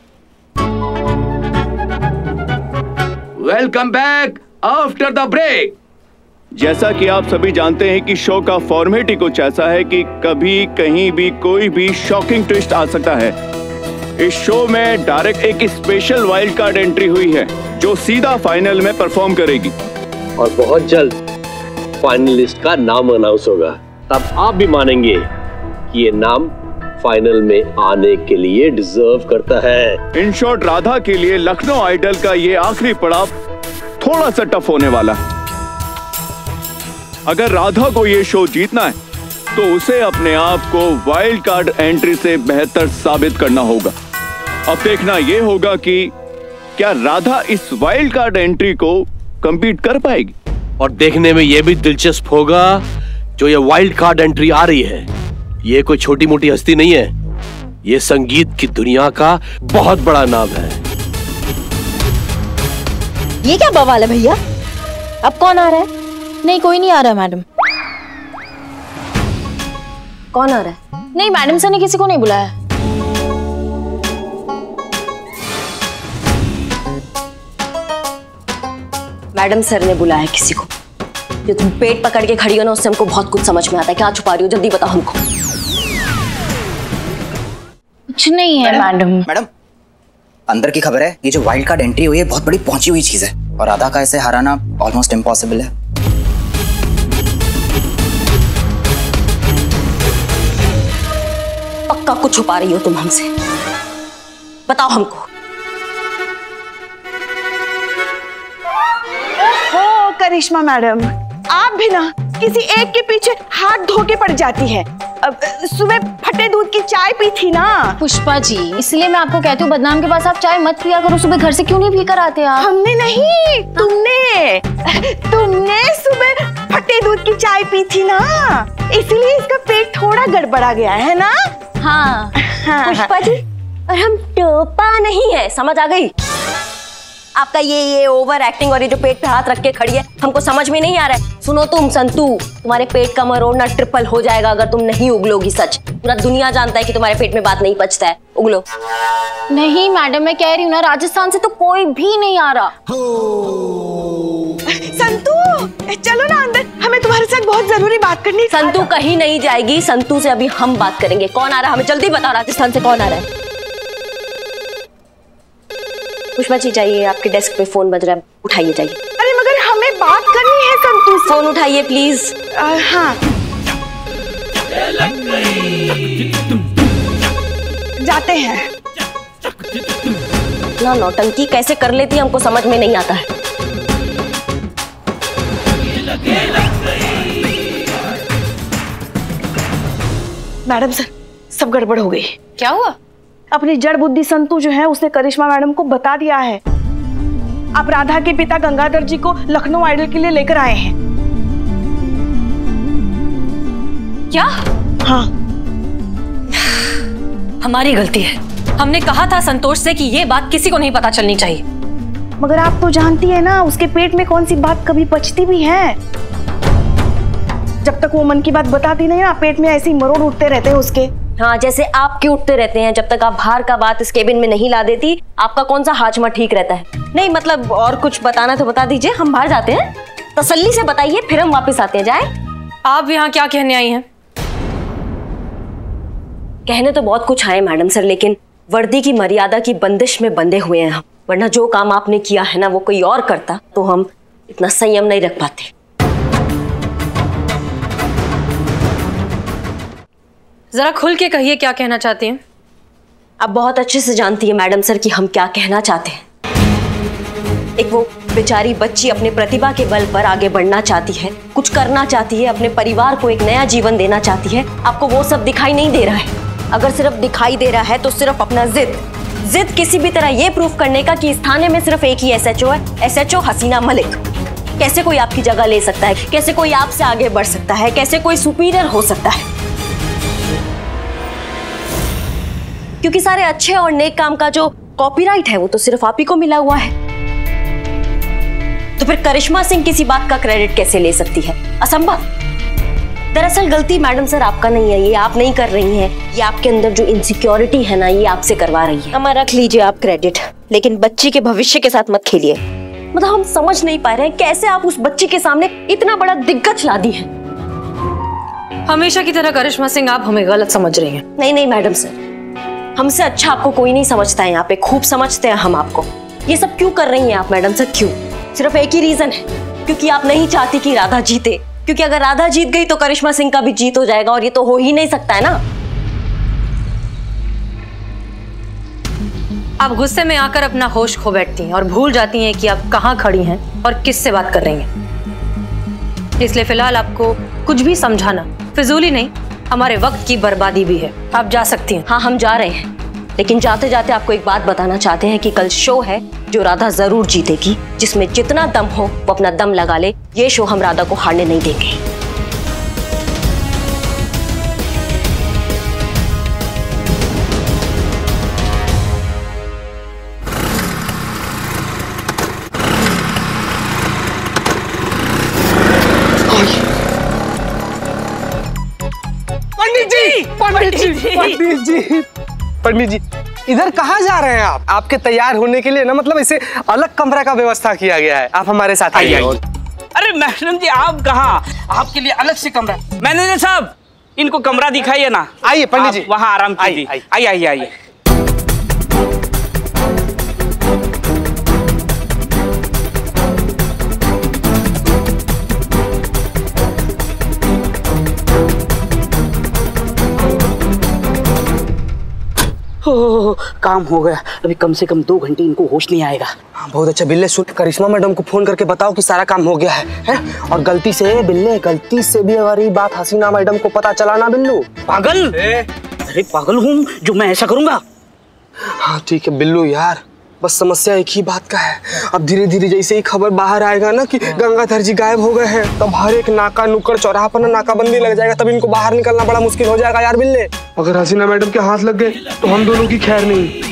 Welcome back after the break. जैसा कि आप सभी जानते हैं कि शो का फॉर्मेट ही कुछ ऐसा है कि कभी कहीं भी कोई भी शॉकिंग ट्विस्ट आ सकता है। इस शो में डायरेक्ट एक स्पेशल वाइल्ड कार्ड एंट्री हुई है जो सीधा फाइनल में परफॉर्म करेगी और बहुत जल्द फाइनलिस्ट का नाम अनाउंस होगा। तब आप भी मानेंगे कि ये नाम फाइनल में आने के लिए डिजर्व करता है। इन शॉर्ट, राधा के लिए लखनऊ आइडल का ये आखिरी पड़ाव थोड़ा सा टफ होने वाला है। अगर राधा को ये शो जीतना है तो उसे अपने आप को वाइल्ड कार्ड एंट्री से बेहतर साबित करना होगा। अब देखना यह होगा कि क्या राधा इस वाइल्ड कार्ड एंट्री को कंपीट कर पाएगी। और देखने में यह भी दिलचस्प होगा, जो ये वाइल्ड कार्ड एंट्री आ रही है, ये कोई छोटी मोटी हस्ती नहीं है, ये संगीत की दुनिया का बहुत बड़ा नाम है। ये क्या बवाल है भैया? अब कौन आ रहा है? नहीं, कोई नहीं आ रहा मैडम। कौन आ रहा है? नहीं, मैडम सर ने किसी को नहीं बुलाया। मैडम सर ने बुलाया किसी को। जो तुम पेट पकड़ के खड़ी हो ना, उससे हमको बहुत कुछ समझ में आता है। क्या छुपा रही हो? जल्दी बताओ हमको। कुछ नहीं है मैडम। मैडम, अंदर की खबर है, ये जो वाइल्ड कार्ड एंट्री हुई है बहुत बड़ी पहुंची हुई चीज है और राधा का इसे हराना ऑलमोस्ट इम्पॉसिबल है। पक्का कुछ छुपा रही हो तुम हमसे, बताओ हमको। ओ करिश्मा मैडम, आप भी ना किसी एक के पीछे हाथ धो के पड़ जाती है। अब सुबह फटे दूध की चाय पी थी ना। पुष्पा जी, इसलिए मैं आपको कहती हूँ बदनाम के पास आप चाय मत पिया करो। सुबह घर से क्यों नहीं पी कर आते आप? हमने नहीं, तुमने सुबह फटे दूध की चाय पी थी ना, इसीलिए इसका पेट थोड़ा गड़बड़ा गया है ना। हाँ पुष्पा जी, और हम टोपा नहीं है, समझ आ गई? आपका ये ओवर एक्टिंग और ये जो पेट पे हाथ रख के खड़ी है, हमको समझ में नहीं आ रहा है। सुनो तुम संतू, तुम्हारे पेट का मरोड़ना ट्रिपल हो जाएगा अगर तुम नहीं उगलोगी। सच, पूरा दुनिया जानता है कि तुम्हारे पेट में बात नहीं पचता है। उगलो। नहीं मैडम, मैं कह रही हूँ ना, राजस्थान से तो कोई भी नहीं आ रहा। संतू चलो ना अंदर, हमें तुम्हारे साथ बहुत जरूरी बात करनी है। संतू कहीं नहीं जाएगी, संतू से अभी हम बात करेंगे। कौन आ रहा है हमें जल्दी बताओ, राजस्थान से कौन आ रहा है? पुष्पा जी जाइए, आपके डेस्क पे फोन बज रहा है, उठाइए जाइए। अरे मगर हमें बात करनी है संतू से। फोन उठाइए प्लीज। हाँ जाते हैं ना। नौटंकी कैसे कर लेती है हमको समझ में नहीं आता है। मैडम सर, सब गड़बड़ हो गई। क्या हुआ? अपनी जड़ बुद्धि संतू जो है उसने करिश्मा मैडम को बता दिया है। आप राधा के पिता गंगाधर जी को लखनऊ आइडल के लिए लेकर आए हैं। क्या? हाँ, हमारी गलती है। हमने कहा था संतोष से कि ये बात किसी को नहीं पता चलनी चाहिए। मगर आप तो जानती है ना उसके पेट में कौन सी बात कभी पचती भी है। जब तक वो मन की बात बताती नहीं ना, पेट में ऐसे ही मरोड़ उठते रहते हैं उसके। हाँ, जैसे आपके उठते रहते हैं। जब तक आप बाहर का बात इस केबिन में नहीं ला देती, आपका कौन सा हाजमा ठीक रहता है। नहीं मतलब और कुछ बताना तो बता दीजिए, हम बाहर जाते हैं। तसल्ली से बताइए, फिर हम वापस आते हैं। जाए। आप यहाँ क्या कहने आई हैं? कहने तो बहुत कुछ आए मैडम सर, लेकिन वर्दी की मर्यादा की बंदिश में बंधे हुए हैं हम। वरना जो काम आपने किया है ना, वो कोई और करता तो हम इतना संयम नहीं रख पाते। जरा खुल के कहिए क्या कहना चाहती हैं? आप बहुत अच्छे से जानती है मैडम सर कि हम क्या कहना चाहते हैं। एक वो बेचारी बच्ची अपने प्रतिभा के बल पर आगे बढ़ना चाहती है, कुछ करना चाहती है, अपने परिवार को एक नया जीवन देना चाहती है। आपको वो सब दिखाई नहीं दे रहा है। अगर सिर्फ दिखाई दे रहा है तो सिर्फ अपना जिद किसी भी तरह ये प्रूफ करने का कि इस थाने में सिर्फ एक ही S.H.O है, S.H.O हसीना मलिक। कैसे कोई आपकी जगह ले सकता है? कैसे कोई आपसे आगे बढ़ सकता है? कैसे कोई सुपीरियर हो सकता है? क्योंकि सारे अच्छे और नेक काम का जो कॉपीराइट है वो तो सिर्फ आप ही को मिला हुआ है। तो फिर करिश्मा सिंह किसी बात का क्रेडिट कैसे ले सकती है? असंभव। दरअसल गलती मैडम सर आपका नहीं है, ये आप नहीं कर रही हैं। ये आपके अंदर जो इनसिक्योरिटी है ना, ये आपसे करवा रही है। हमारा रख लीजिए आप क्रेडिट, लेकिन बच्ची के भविष्य के साथ मत खेलिए। मतलब हम समझ नहीं पा रहे हैं कैसे आप उस बच्ची के सामने इतना बड़ा दिग्गज ला दी है। हमेशा की तरह करिश्मा सिंह, आप हमें गलत समझ रही हैं। नहीं नहीं मैडम सर, हमसे अच्छा आपको कोई नहीं समझता है। यहाँ पे खूब समझते हैं हम आपको। ये सब क्यों कर रही हैं आप मैडम सर? क्यों? सिर्फ एक ही रीजन है, क्योंकि आप नहीं चाहती कि राधा जीते। क्योंकि अगर राधा जीत गई तो करिश्मा सिंह का भी जीत हो जाएगा, और ये तो हो ही नहीं सकता है ना। आप गुस्से में आकर अपना होश खो बैठती हैं और भूल जाती हैं कि आप कहाँ खड़ी हैं और किससे बात कर रही हैं। इसलिए फिलहाल आपको कुछ भी समझाना फिजूली नहीं, हमारे वक्त की बर्बादी भी है। आप जा सकती हैं। हाँ, हम जा रहे हैं, लेकिन जाते जाते आपको एक बात बताना चाहते हैं कि कल शो है जो राधा जरूर जीतेगी। जिसमें जितना दम हो वो अपना दम लगा ले। ये शो हम राधा को हारने नहीं देंगे। पंडित जी, इधर कहाँ जा रहे हैं आप? आपके तैयार होने के लिए ना, मतलब इसे अलग कमरा का व्यवस्था किया गया है। आप हमारे साथ आइए। अरे मैडम जी, आप कहाँ? आपके लिए अलग से कमरा। मैनेजर साहब, इनको कमरा दिखाइए ना। आइए पंडित जी, वहाँ आराम कीजिए। आइए आइए आइए। काम हो गया। अभी कम से कम 2 घंटे इनको होश नहीं आएगा। बहुत अच्छा बिल्ले, सुन करिश्मा मैडम को फोन करके बताओ कि सारा काम हो गया है? और गलती से बिल्ले, गलती से भी अगर ये बात हसीना मैडम को पता चला ना बिल्लू। पागल? अरे पागल हूँ जो मैं ऐसा करूंगा? हाँ ठीक है बिल्लू यार, बस समस्या एक ही बात का है। अब धीरे धीरे जैसे ही खबर बाहर आएगा ना कि गंगाधर जी गायब हो गए हैं, तब हर एक नाका नुक्कड़ चौराहा पर नाकाबंदी लग जाएगा। तब इनको बाहर निकलना बड़ा मुश्किल हो जाएगा यार बिल्ले। अगर हसीना मैडम के हाथ लग गए तो हम दोनों की खैर नहीं।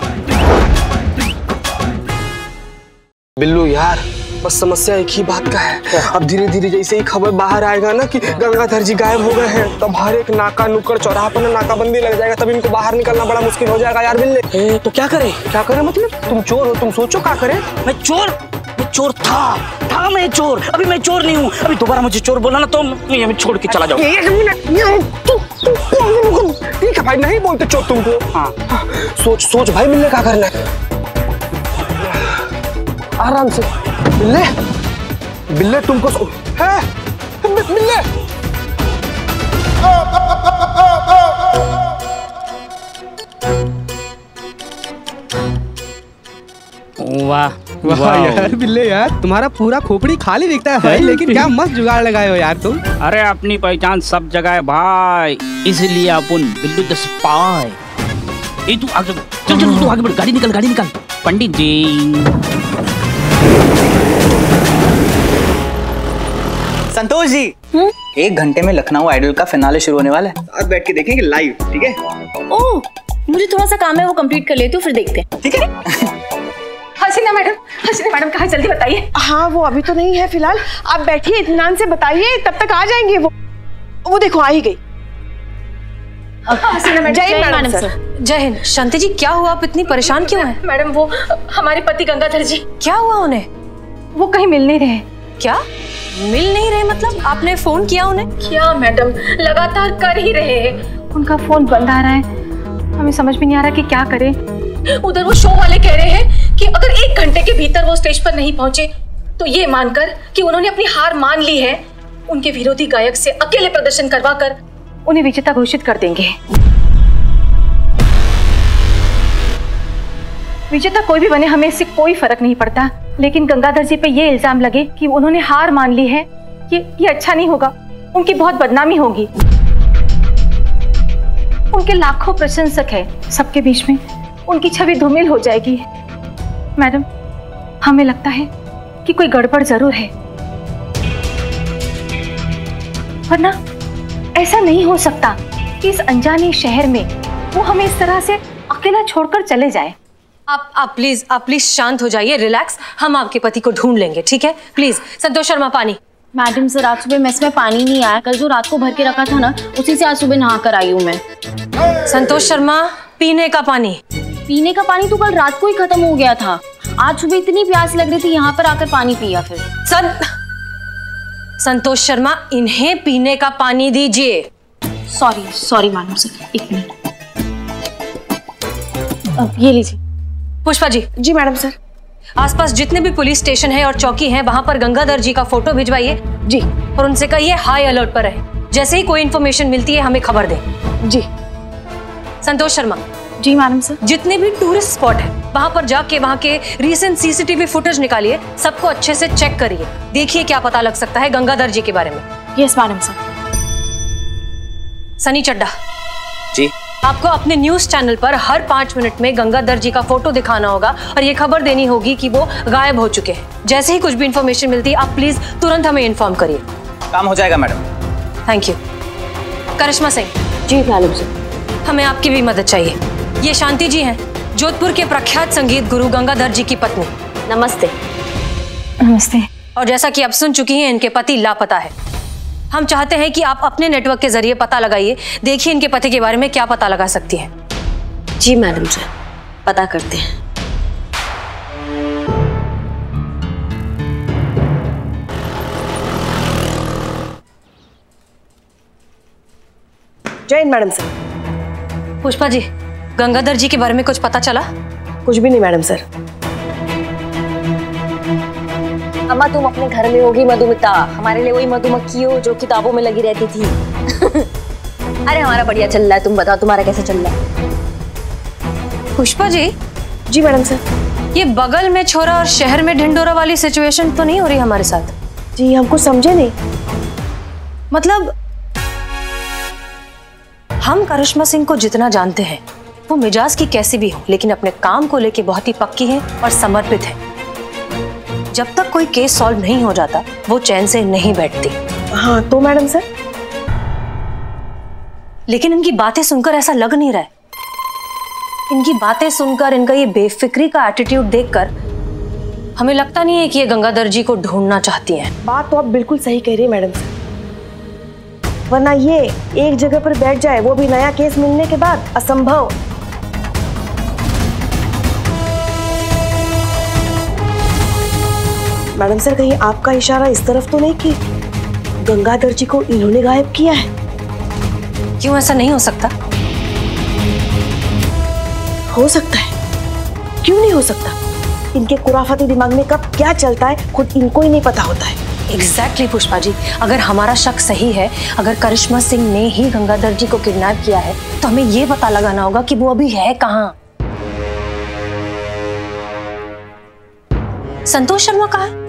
बिल्लू यार, बस समस्या एक ही बात का है। अब धीरे धीरे जैसे ही खबर बाहर आएगा ना कि गंगाधर जी गायब हो गए हैं, तब हर एक नाका नुक्कड़ चौराहा पर नाकाबंदी लग जाएगा। तब इनको बाहर निकलना बड़ा मुश्किल हो जाएगा यार बिल्ले। तो क्या करे? क्या करे मतलब? तुम चोर हो, तुम सोचो क्या करे। मैं चोर था मैं चोर। अभी मैं चोर नहीं हूँ। अभी दोबारा मुझे चोर बोला ना तो मैं छोड़ के चला जाऊँ। एक मिनट, ठीक है भाई, नहीं बोलते चोर तुमको। हाँ सोच भाई, बिल्ले क्या करना है? आराम से बिल्ले तुमको है बिल्ले। वाह वाह यार बिल्ले यार, तुम्हारा पूरा खोपड़ी खाली दिखता है भाई, लेकिन क्या मस्त जुगाड़ लगाए हो यार तुम। अरे अपनी पहचान सब जगह है भाई, इसलिए अपन बिल्लू द स्पाई। ए तू आगे चल, तू आगे बढ़। गाड़ी निकल। पंडित जी संतोष जी, 1 घंटे में लखनऊ आइडल का फिनाले शुरू होने वाला है। साथ बैठ के देखेंगे लाइव, ठीक है? ओह, मुझे थोड़ा सा काम है, वो कंप्लीट कर लेती हूँ, फिर देखते हैं। ठीक है? हसीना मैडम कहाँ, जल्दी बताइए। हाँ, वो अभी तो नहीं है फिलहाल, आप बैठिए, इत्मीनान से बताइए, तब तक आ जाएंगे वो देखो आ ही गई। जय मैडम सर। जय हिंद। शांति जी, क्या हुआ? आप इतनी परेशान क्यों हैं? मैडम, वो हमारे पति गंगाधर जी। क्या हुआ उन्हें? वो कहीं मिल नहीं रहे। क्या मिल नहीं रहे? मतलब आपने फोन किया उन्हें? क्या मैडम, लगातार कर ही रहे हैं, उनका फोन बंद आ रहा है, हमें समझ में नहीं आ रहा कि क्या करें। उधर वो शो वाले कह रहे हैं कि अगर 1 घंटे के भीतर वो स्टेज पर नहीं पहुंचे तो ये मानकर कि उन्होंने अपनी हार मान ली है, उनके विरोधी गायक से अकेले प्रदर्शन करवाकर उन्हें विजेता घोषित कर देंगे। विजेता कोई भी बने, हमें इससे कोई फर्क नहीं पड़ता, लेकिन गंगाधर जी पे ये इल्जाम लगे कि उन्होंने हार मान ली है, ये अच्छा नहीं होगा, उनकी बहुत बदनामी होगी। उनके लाखों प्रशंसक हैं, सबके बीच में उनकी छवि धूमिल हो जाएगी। मैडम, हमें लगता है कि कोई गड़बड़ जरूर है, वरना ऐसा नहीं हो सकता कि इस अनजाने शहर में वो हमें इस तरह से अकेला छोड़कर चले जाए। आप प्लीज शांत हो जाइए, रिलैक्स। हम आपके पति को ढूंढ लेंगे, ठीक है? प्लीज। संतोष शर्मा, पानी। मैडम सर, आज सुबह मेस में पानी नहीं आया, कल जो रात को भर के रखा था ना, उसी से आज सुबह नहा कर आई हूँ मैं। संतोष शर्मा, पीने का पानी। पीने का पानी तो कल रात को ही खत्म हो गया था, आज सुबह इतनी प्यास लग रही थी, यहाँ पर आकर पानी पिया। फिर संतोष शर्मा, इन्हें पीने का पानी दीजिए। Sorry madam sir, 1 minute. ये लीजिए। पुष्पा जी। जी मैडम सर। आसपास जितने भी पुलिस स्टेशन है और चौकी है, वहां पर गंगाधर जी का फोटो भिजवाइए। जी। और उनसे कहिए हाई अलर्ट पर रहे, जैसे ही कोई इन्फॉर्मेशन मिलती है हमें खबर दें। जी। संतोष शर्मा। जी मैडम सर। जितने भी टूरिस्ट स्पॉट है वहां पर जाके वहां के रीसेंट सीसीटीवी फुटेज निकालिए, सबको अच्छे से चेक करिए, देखिए क्या पता लग सकता है गंगाधर जी के बारे में। Yes madam sir. Sunny Chadha ji, आपको अपने न्यूज चैनल पर हर 5 मिनट में गंगाधर जी का फोटो दिखाना होगा और ये खबर देनी होगी कि वो गायब हो चुके हैं। जैसे ही कुछ भी इंफॉर्मेशन मिलती है आप प्लीज तुरंत हमें इन्फॉर्म करिए। काम हो जाएगा madam. Thank you. Karishma Singh. जी मैडम सर। हमें आपकी भी मदद चाहिए। ये शांति जी हैं, जोधपुर के प्रख्यात संगीत गुरु गंगाधर जी की पत्नी। नमस्ते। नमस्ते। और जैसा कि आप सुन चुकी हैं, इनके पति लापता है। हम चाहते हैं कि आप अपने नेटवर्क के जरिए पता लगाइए, देखिए इनके पति के बारे में क्या पता लगा सकती हैं। जी मैडम सर, पता करते हैं। जय हिंद मैडम सर। पुष्पा जी, गंगाधर जी के बारे में कुछ पता चला? कुछ भी नहीं मैडम सर। अम्मा, तुम अपने घर में होगी मधुमिता, हमारे लिए वही मधुमक्खी हो जो किताबों में लगी रहती थी। अरे हमारा बढ़िया चल रहा है, तुम बताओ तुम्हारा कैसा चल रहा है? पुष्पा जी। जी मैडम सर। ये बगल में छोरा और शहर में ढिंडोरा वाली सिचुएशन तो नहीं हो रही हमारे साथ? जी हमको समझे नहीं। मतलब हम करिश्मा सिंह को जितना जानते हैं, वो मिजाज की कैसी भी हो, लेकिन अपने काम को लेके बहुत ही पक्की है और समर्पित है। जब तक कोई केस सॉल्व नहीं हो जाता वो चैन से नहीं बैठती। हाँ तो मैडम सर। लेकिन इनकी बातें सुनकर ऐसा लग नहीं रहा है। इनकी बातें सुनकर, इनका ये बेफिक्री का एटीट्यूड देखकर हमें लगता नहीं है कि ये गंगाधर जी को ढूंढना चाहती हैं। बात तो आप बिल्कुल सही कह रही है मैडम सर, वरना ये एक जगह पर बैठ जाए, वो भी नया केस मिलने के बाद, असंभव। मैडम सर, कहीं आपका इशारा इस तरफ तो नहीं कि गंगाधर जी को इन्होंने गायब किया है? क्यों ऐसा नहीं हो सकता? हो सकता है, क्यों नहीं हो सकता? इनके कुराफाती दिमाग में कब क्या चलता है खुद इनको ही नहीं पता होता है। एग्जैक्टली पुष्पा जी, अगर हमारा शक सही है, अगर करिश्मा सिंह ने ही गंगाधर जी को किडनैप किया है, तो हमें ये पता लगाना होगा कि वो अभी है कहाँ। संतोष शर्मा कहाँ है?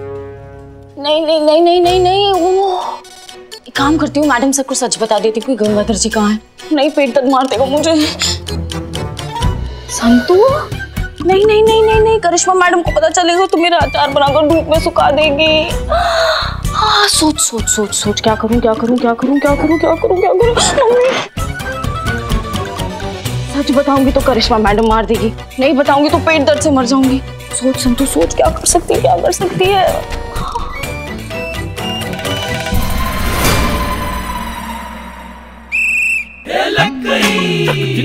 नहीं, वो एक काम करती हूँ, मैडम सर को सच बता देती हूँ कि गंगाधर जी कहाँ है। नहीं, पेट दर्द मार देगा मुझे। संतू, नहीं नहीं नहीं नहीं नहीं, करिश्मा मैडम को पता चलेगा तो मेरा अचार बनाकर धूप में सुखा देगी। हाँ, सोच सोच सोच सोच, क्या करूं क्या करूं क्या करूं क्या करूं क्या करूं क्या करूं। सच बताऊंगी तो करिश्मा मैडम मार देगी, नहीं बताऊंगी तो पेट दर्द से मर जाऊंगी। सोच संतु सोच, क्या कर सकती है क्या कर सकती है। लग गई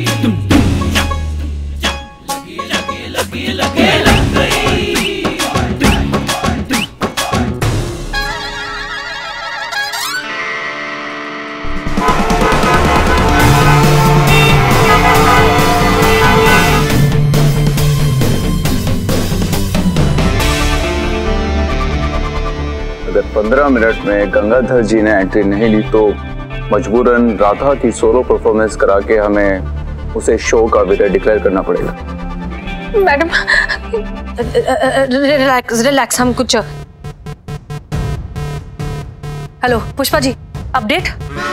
अगर 15 मिनट में गंगाधर जी ने एंट्री नहीं ली तो मजबूरन राधा की सोलो परफॉर्मेंस करा के हमें उसे शो का विनर डिक्लेयर करना पड़ेगा। मैडम रिलैक्स रिलैक्स, हम कुछ। Hello Pushpa ji, update.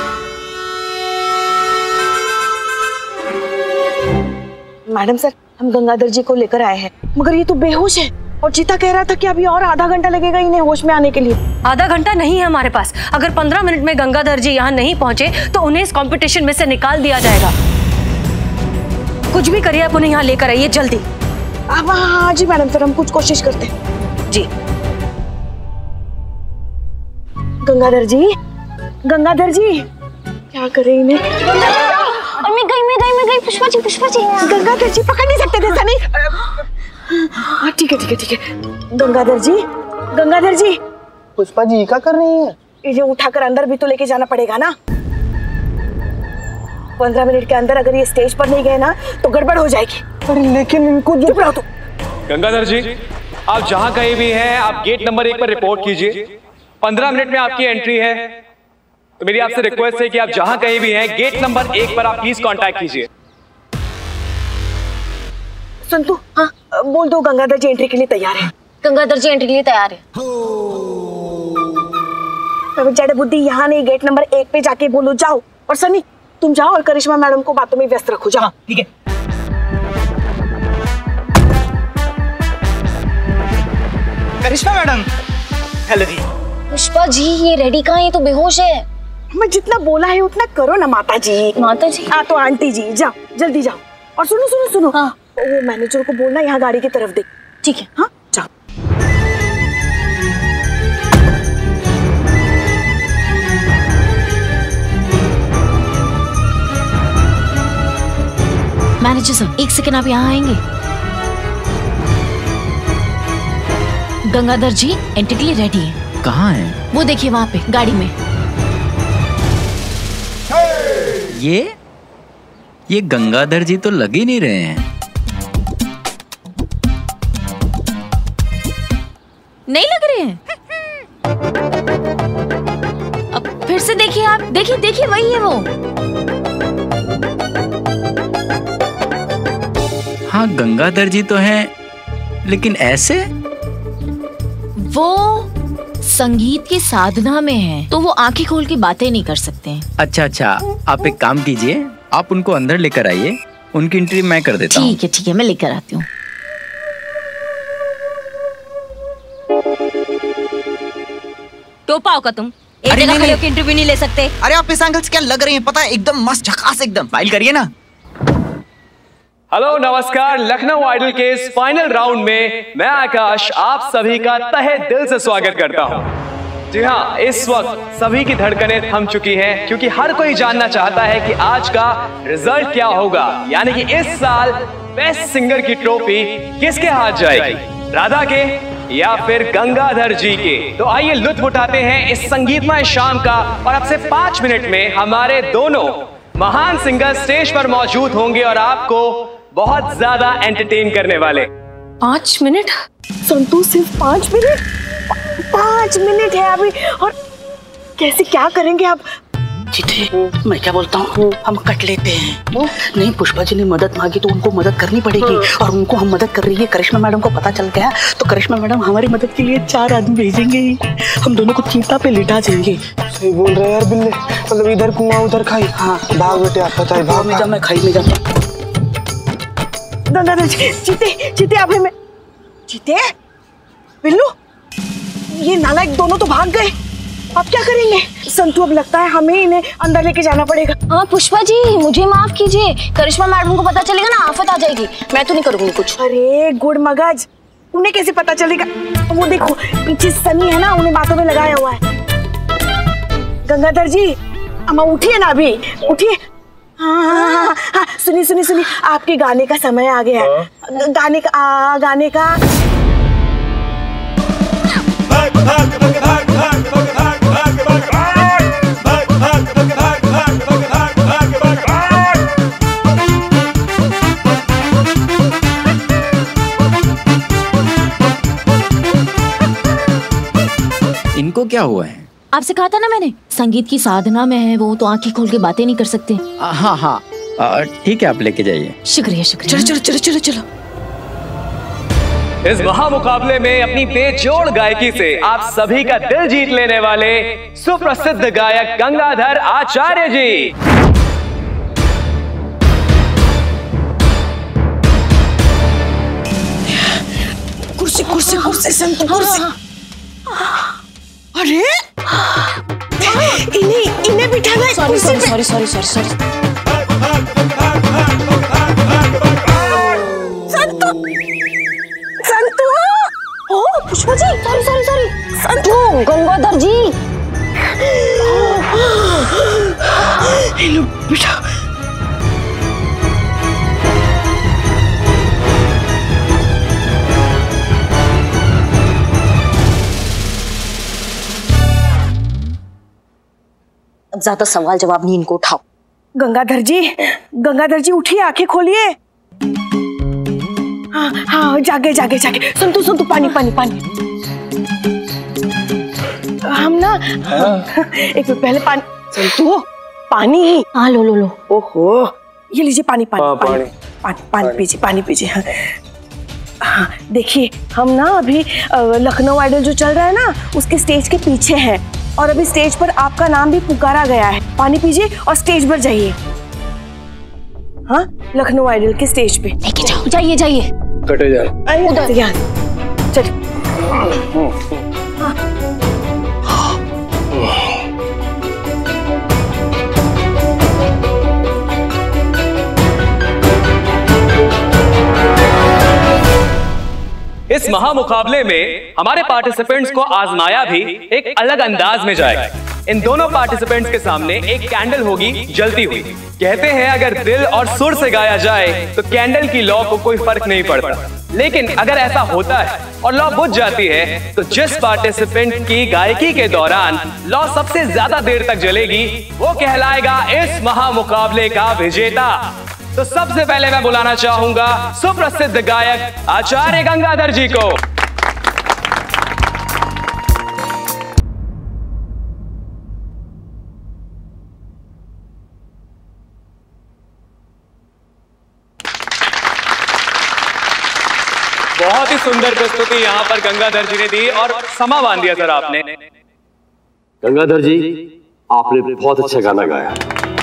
Madam sir, हम गंगाधर जी को लेकर आए हैं, मगर ये तो बेहोश है और जीता कह रहा था कि अभी और आधा घंटा लगेगा इन्हें होश में आने के लिए। आधा घंटा नहीं है हमारे पास। अगर 15 मिनट में गंगाधर जी यहाँ नहीं पहुंचे तो उन्हें इस कंपटीशन में से निकाल दिया जाएगा। कुछ भी करिए, आप उन्हें यहाँ लेकर आइए जल्दी। अब हाँ जी मैडम सर, हम कुछ कोशिश करते हैं जी। गंगाधर जी, गंगाधर जी, क्या करें इन्हें। मैं गई पुष्पा जी गंगाधर जी पकड़ नहीं सकते थे सनी। हाँ ठीक है ठीक है ठीक है। गंगाधर जी पुष्पा जी क्या कर रही है? इसे उठाकर अंदर भी तो लेके जाना पड़ेगा ना। 15 मिनट के अंदर अगर ये स्टेज पर नहीं गए ना तो गड़बड़ हो जाएगी। अरे लेकिन इनको चुप रहो तुम। गंगाधर जी, आप जहां कहीं भी हैं, आप गेट नंबर 1 पर रिपोर्ट कीजिए। 15 मिनट में आपकी एंट्री है, तो मेरी आपसे रिक्वेस्ट है कि आप जहां कहीं भी हैं, गेट नंबर 1 पर आप प्लीज कांटेक्ट कीजिए। संतु, हाँ बोल दो गंगाधर जी एंट्री के लिए तैयार है। गंगाधर जी एंट्री के लिए तैयार है। जड़ बुद्धि यहाँ नहीं, गेट नंबर 1 पे जाके बोलो, जाओ। और सनी तुम जाओ और करिश्मा मैडम को बातों में व्यस्त रखो, जाओ। ठीक है। करिश्मा मैडम, हेलो जी। पुष्पा जी ये रेडी कहाँ है? ये तो बेहोश है। मैं जितना बोला है उतना करो ना माता जी। माता जी? हाँ तो आंटी जी, जाओ जल्दी जाओ। और सुनो सुनो सुनो, हाँ वो मैनेजर को बोलना यहाँ गाड़ी की तरफ देख। ठीक है। हाँ जाओ। मैनेजर साहब 1 सेकंड, आप यहाँ आएंगे? गंगाधर जी एंट्री के लिए रेडी है। कहाँ है? वो देखिए वहाँ पे गाड़ी में। ये गंगाधर जी तो लग ही नहीं रहे हैं। नहीं लग रहे हैं? अब फिर से देखिए आप, देखिए देखिए वही है वो। हाँ गंगाधर जी तो हैं, लेकिन ऐसे? वो संगीत की साधना में हैं, तो वो आंखें खोल के बातें नहीं कर सकते हैं। अच्छा, आप एक काम कीजिए, आप उनको अंदर लेकर आइए, उनकी एंट्री मैं कर देता हूँ। ठीक है, मैं लेकर आती हूँ। टोपा होगा तुम, एक जगह खड़े होकर इंटरव्यू नहीं ले सकते। अरे आप इस एंगल से क्या लग रही हैं, पता है एकदम मस्त झकास, एकदम फाइल करिए ना। हेलो नमस्कार, लखनऊ आइडल के इस फाइनल राउंड में मैं आकाश आप सभी का तहे दिल से स्वागत करता हूं। जी हाँ, इस वक्त सभी की धड़कनें थम चुकी हैं, क्योंकि हर कोई जानना चाहता है कि आज का रिजल्ट क्या होगा, यानी कि इस साल बेस्ट सिंगर की ट्रॉफी किसके हाथ जाएगी, राधा के या फिर गंगाधर जी के। तो आइए लुत्फ उठाते हैं इस संगीतमय शाम का, और अब से 5 मिनट में हमारे दोनों महान सिंगर स्टेज पर मौजूद होंगे और आपको बहुत ज्यादा एंटरटेन करने वाले। 5 मिनट? संतोष सिर्फ 5 मिनट? 5 मिनट है अभी, और कैसे क्या करेंगे आप? चिट्ठी, मैं क्या बोलता हूँ, हम कट लेते हैं। नहीं, पुष्पा जी ने मदद मांगी तो उनको मदद करनी पड़ेगी, और उनको हम मदद कर रही है। करिश्मा मैडम को पता चल गया तो करिश्मा मैडम हमारी मदद के लिए 4 आदमी भेजेंगे, हम दोनों को चीता पे लिटा देंगे। सही बोल रहे यार बिल्ले, मतलब इधर कुआं उधर खाई। हाँ भाग बेटे, आप पता है, भाग में जा, मैं खाई में जाता। गंगाधर जी, जीते अभी मैं जीते। बिल्लू, ये नालायक दोनों तो भाग गए, अब क्या करेंगे? संतू, अब लगता है हमें इन्हें अंदर लेके जाना पड़ेगा। हाँ पुष्पा जी, मुझे माफ कीजिए, करिश्मा मैडम को पता चलेगा ना आफत आ जाएगी। मैं तो नहीं करूंगी कुछ। अरे गुड़ मगज, उन्हें कैसे पता चलेगा? वो देखो पीछे सनी है ना, उन्हें बातों में लगाया हुआ है। गंगाधर जी, अम्मा उठिए ना, अभी उठिए। हाँ, सुनिए, आपके गाने का समय आ गया है। गाने का इनको क्या हुआ है? आपसे कहा था ना मैंने, संगीत की साधना में है वो, तो आंखें खोल के बातें नहीं कर सकते। हाँ, ठीक है, आप लेके जाइए। शुक्रिया। चलो। इस महामुकाबले में अपनी बेजोड़ गायकी से आप सभी का दिल जीत लेने वाले सुप्रसिद्ध गायक गंगाधर आचार्य जी। कुर्सी संतु, कुर्सी। अरे इन्हें बिठाना है कुर्सी पे। सॉरी। संतु, ओ पुष्पा जी, सॉरी। संतु, गंगाधर जी। बेटा, अब ज्यादा सवाल जवाब नहीं, इनको उठाओ। गंगाधर जी उठिए, आंखें खोलिए। हाँ, जागे। संतु, पानी। हम ना एक मिनट पहले पानी। संतु, पानी। हाँ लो। ओहो, ये लीजिए पानी पीजिए। हाँ, देखिए हम ना अभी लखनऊ आइडल जो चल रहा है ना, उसके स्टेज के पीछे हैं, और अभी स्टेज पर आपका नाम भी पुकारा गया है। पानी पीजिए और स्टेज पर जाइए। हाँ, लखनऊ आइडल के स्टेज पे लेके जाओ। जाइए। कटे जा उधर चल। इस महामुकाबले में हमारे पार्टिसिपेंट्स को आजमाया भी एक अलग अंदाज में जाएगा। इन दोनों पार्टिसिपेंट्स के सामने एक कैंडल होगी जलती हुई। कहते हैं अगर दिल और सुर से गाया जाए तो कैंडल की लौ को कोई फर्क नहीं पड़ता, लेकिन अगर ऐसा होता है और लौ बुझ जाती है तो जिस पार्टिसिपेंट की गायकी के दौरान लौ सबसे ज्यादा देर तक जलेगी वो कहलाएगा इस महामुकाबले का विजेता। तो सबसे पहले मैं बुलाना चाहूंगा सुप्रसिद्ध गायक आचार्य गंगाधर जी को। बहुत ही सुंदर प्रस्तुति यहाँ पर गंगाधर जी ने दी और समा बांध दिया सर आपने। गंगाधर जी, आपने बहुत अच्छा गाना गाया।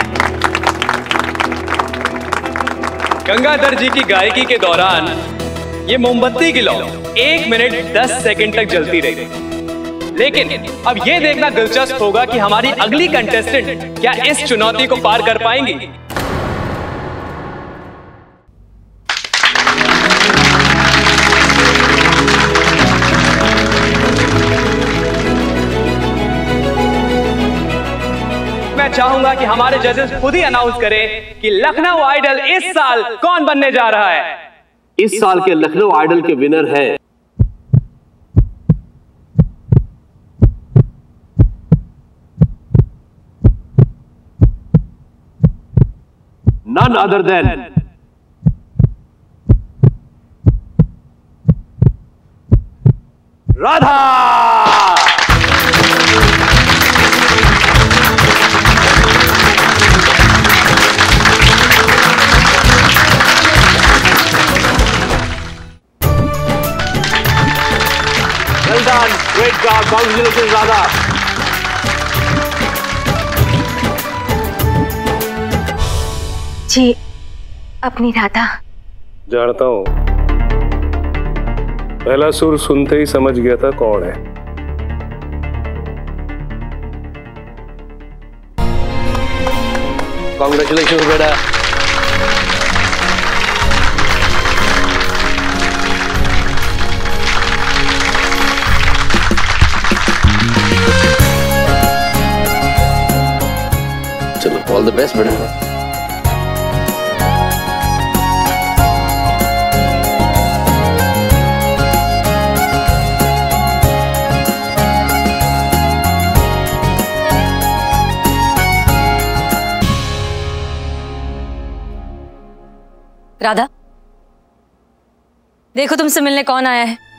गंगाधर जी की गायकी के दौरान ये मोमबत्ती की लौ 1 मिनट 10 सेकंड तक जलती रही, लेकिन अब ये देखना दिलचस्प होगा कि हमारी अगली कंटेस्टेंट क्या इस चुनौती को पार कर पाएंगी। मैं चाहूंगा कि हमारे जजेस खुद ही अनाउंस करें कि लखनऊ आइडल इस साल कौन बनने जा रहा है। इस साल के लखनऊ आइडल के विनर हैं none other than Radha. Well done, great job, congratulations Radha. जी, अपनी राधा जानता हूँ, पहला सुर सुनते ही समझ गया था कौन है। कॉन्ग्रेचुलेशन बेटा। चलो ऑल द बेस्ट बेटा। राधा, देखो तुमसे मिलने कौन आया है।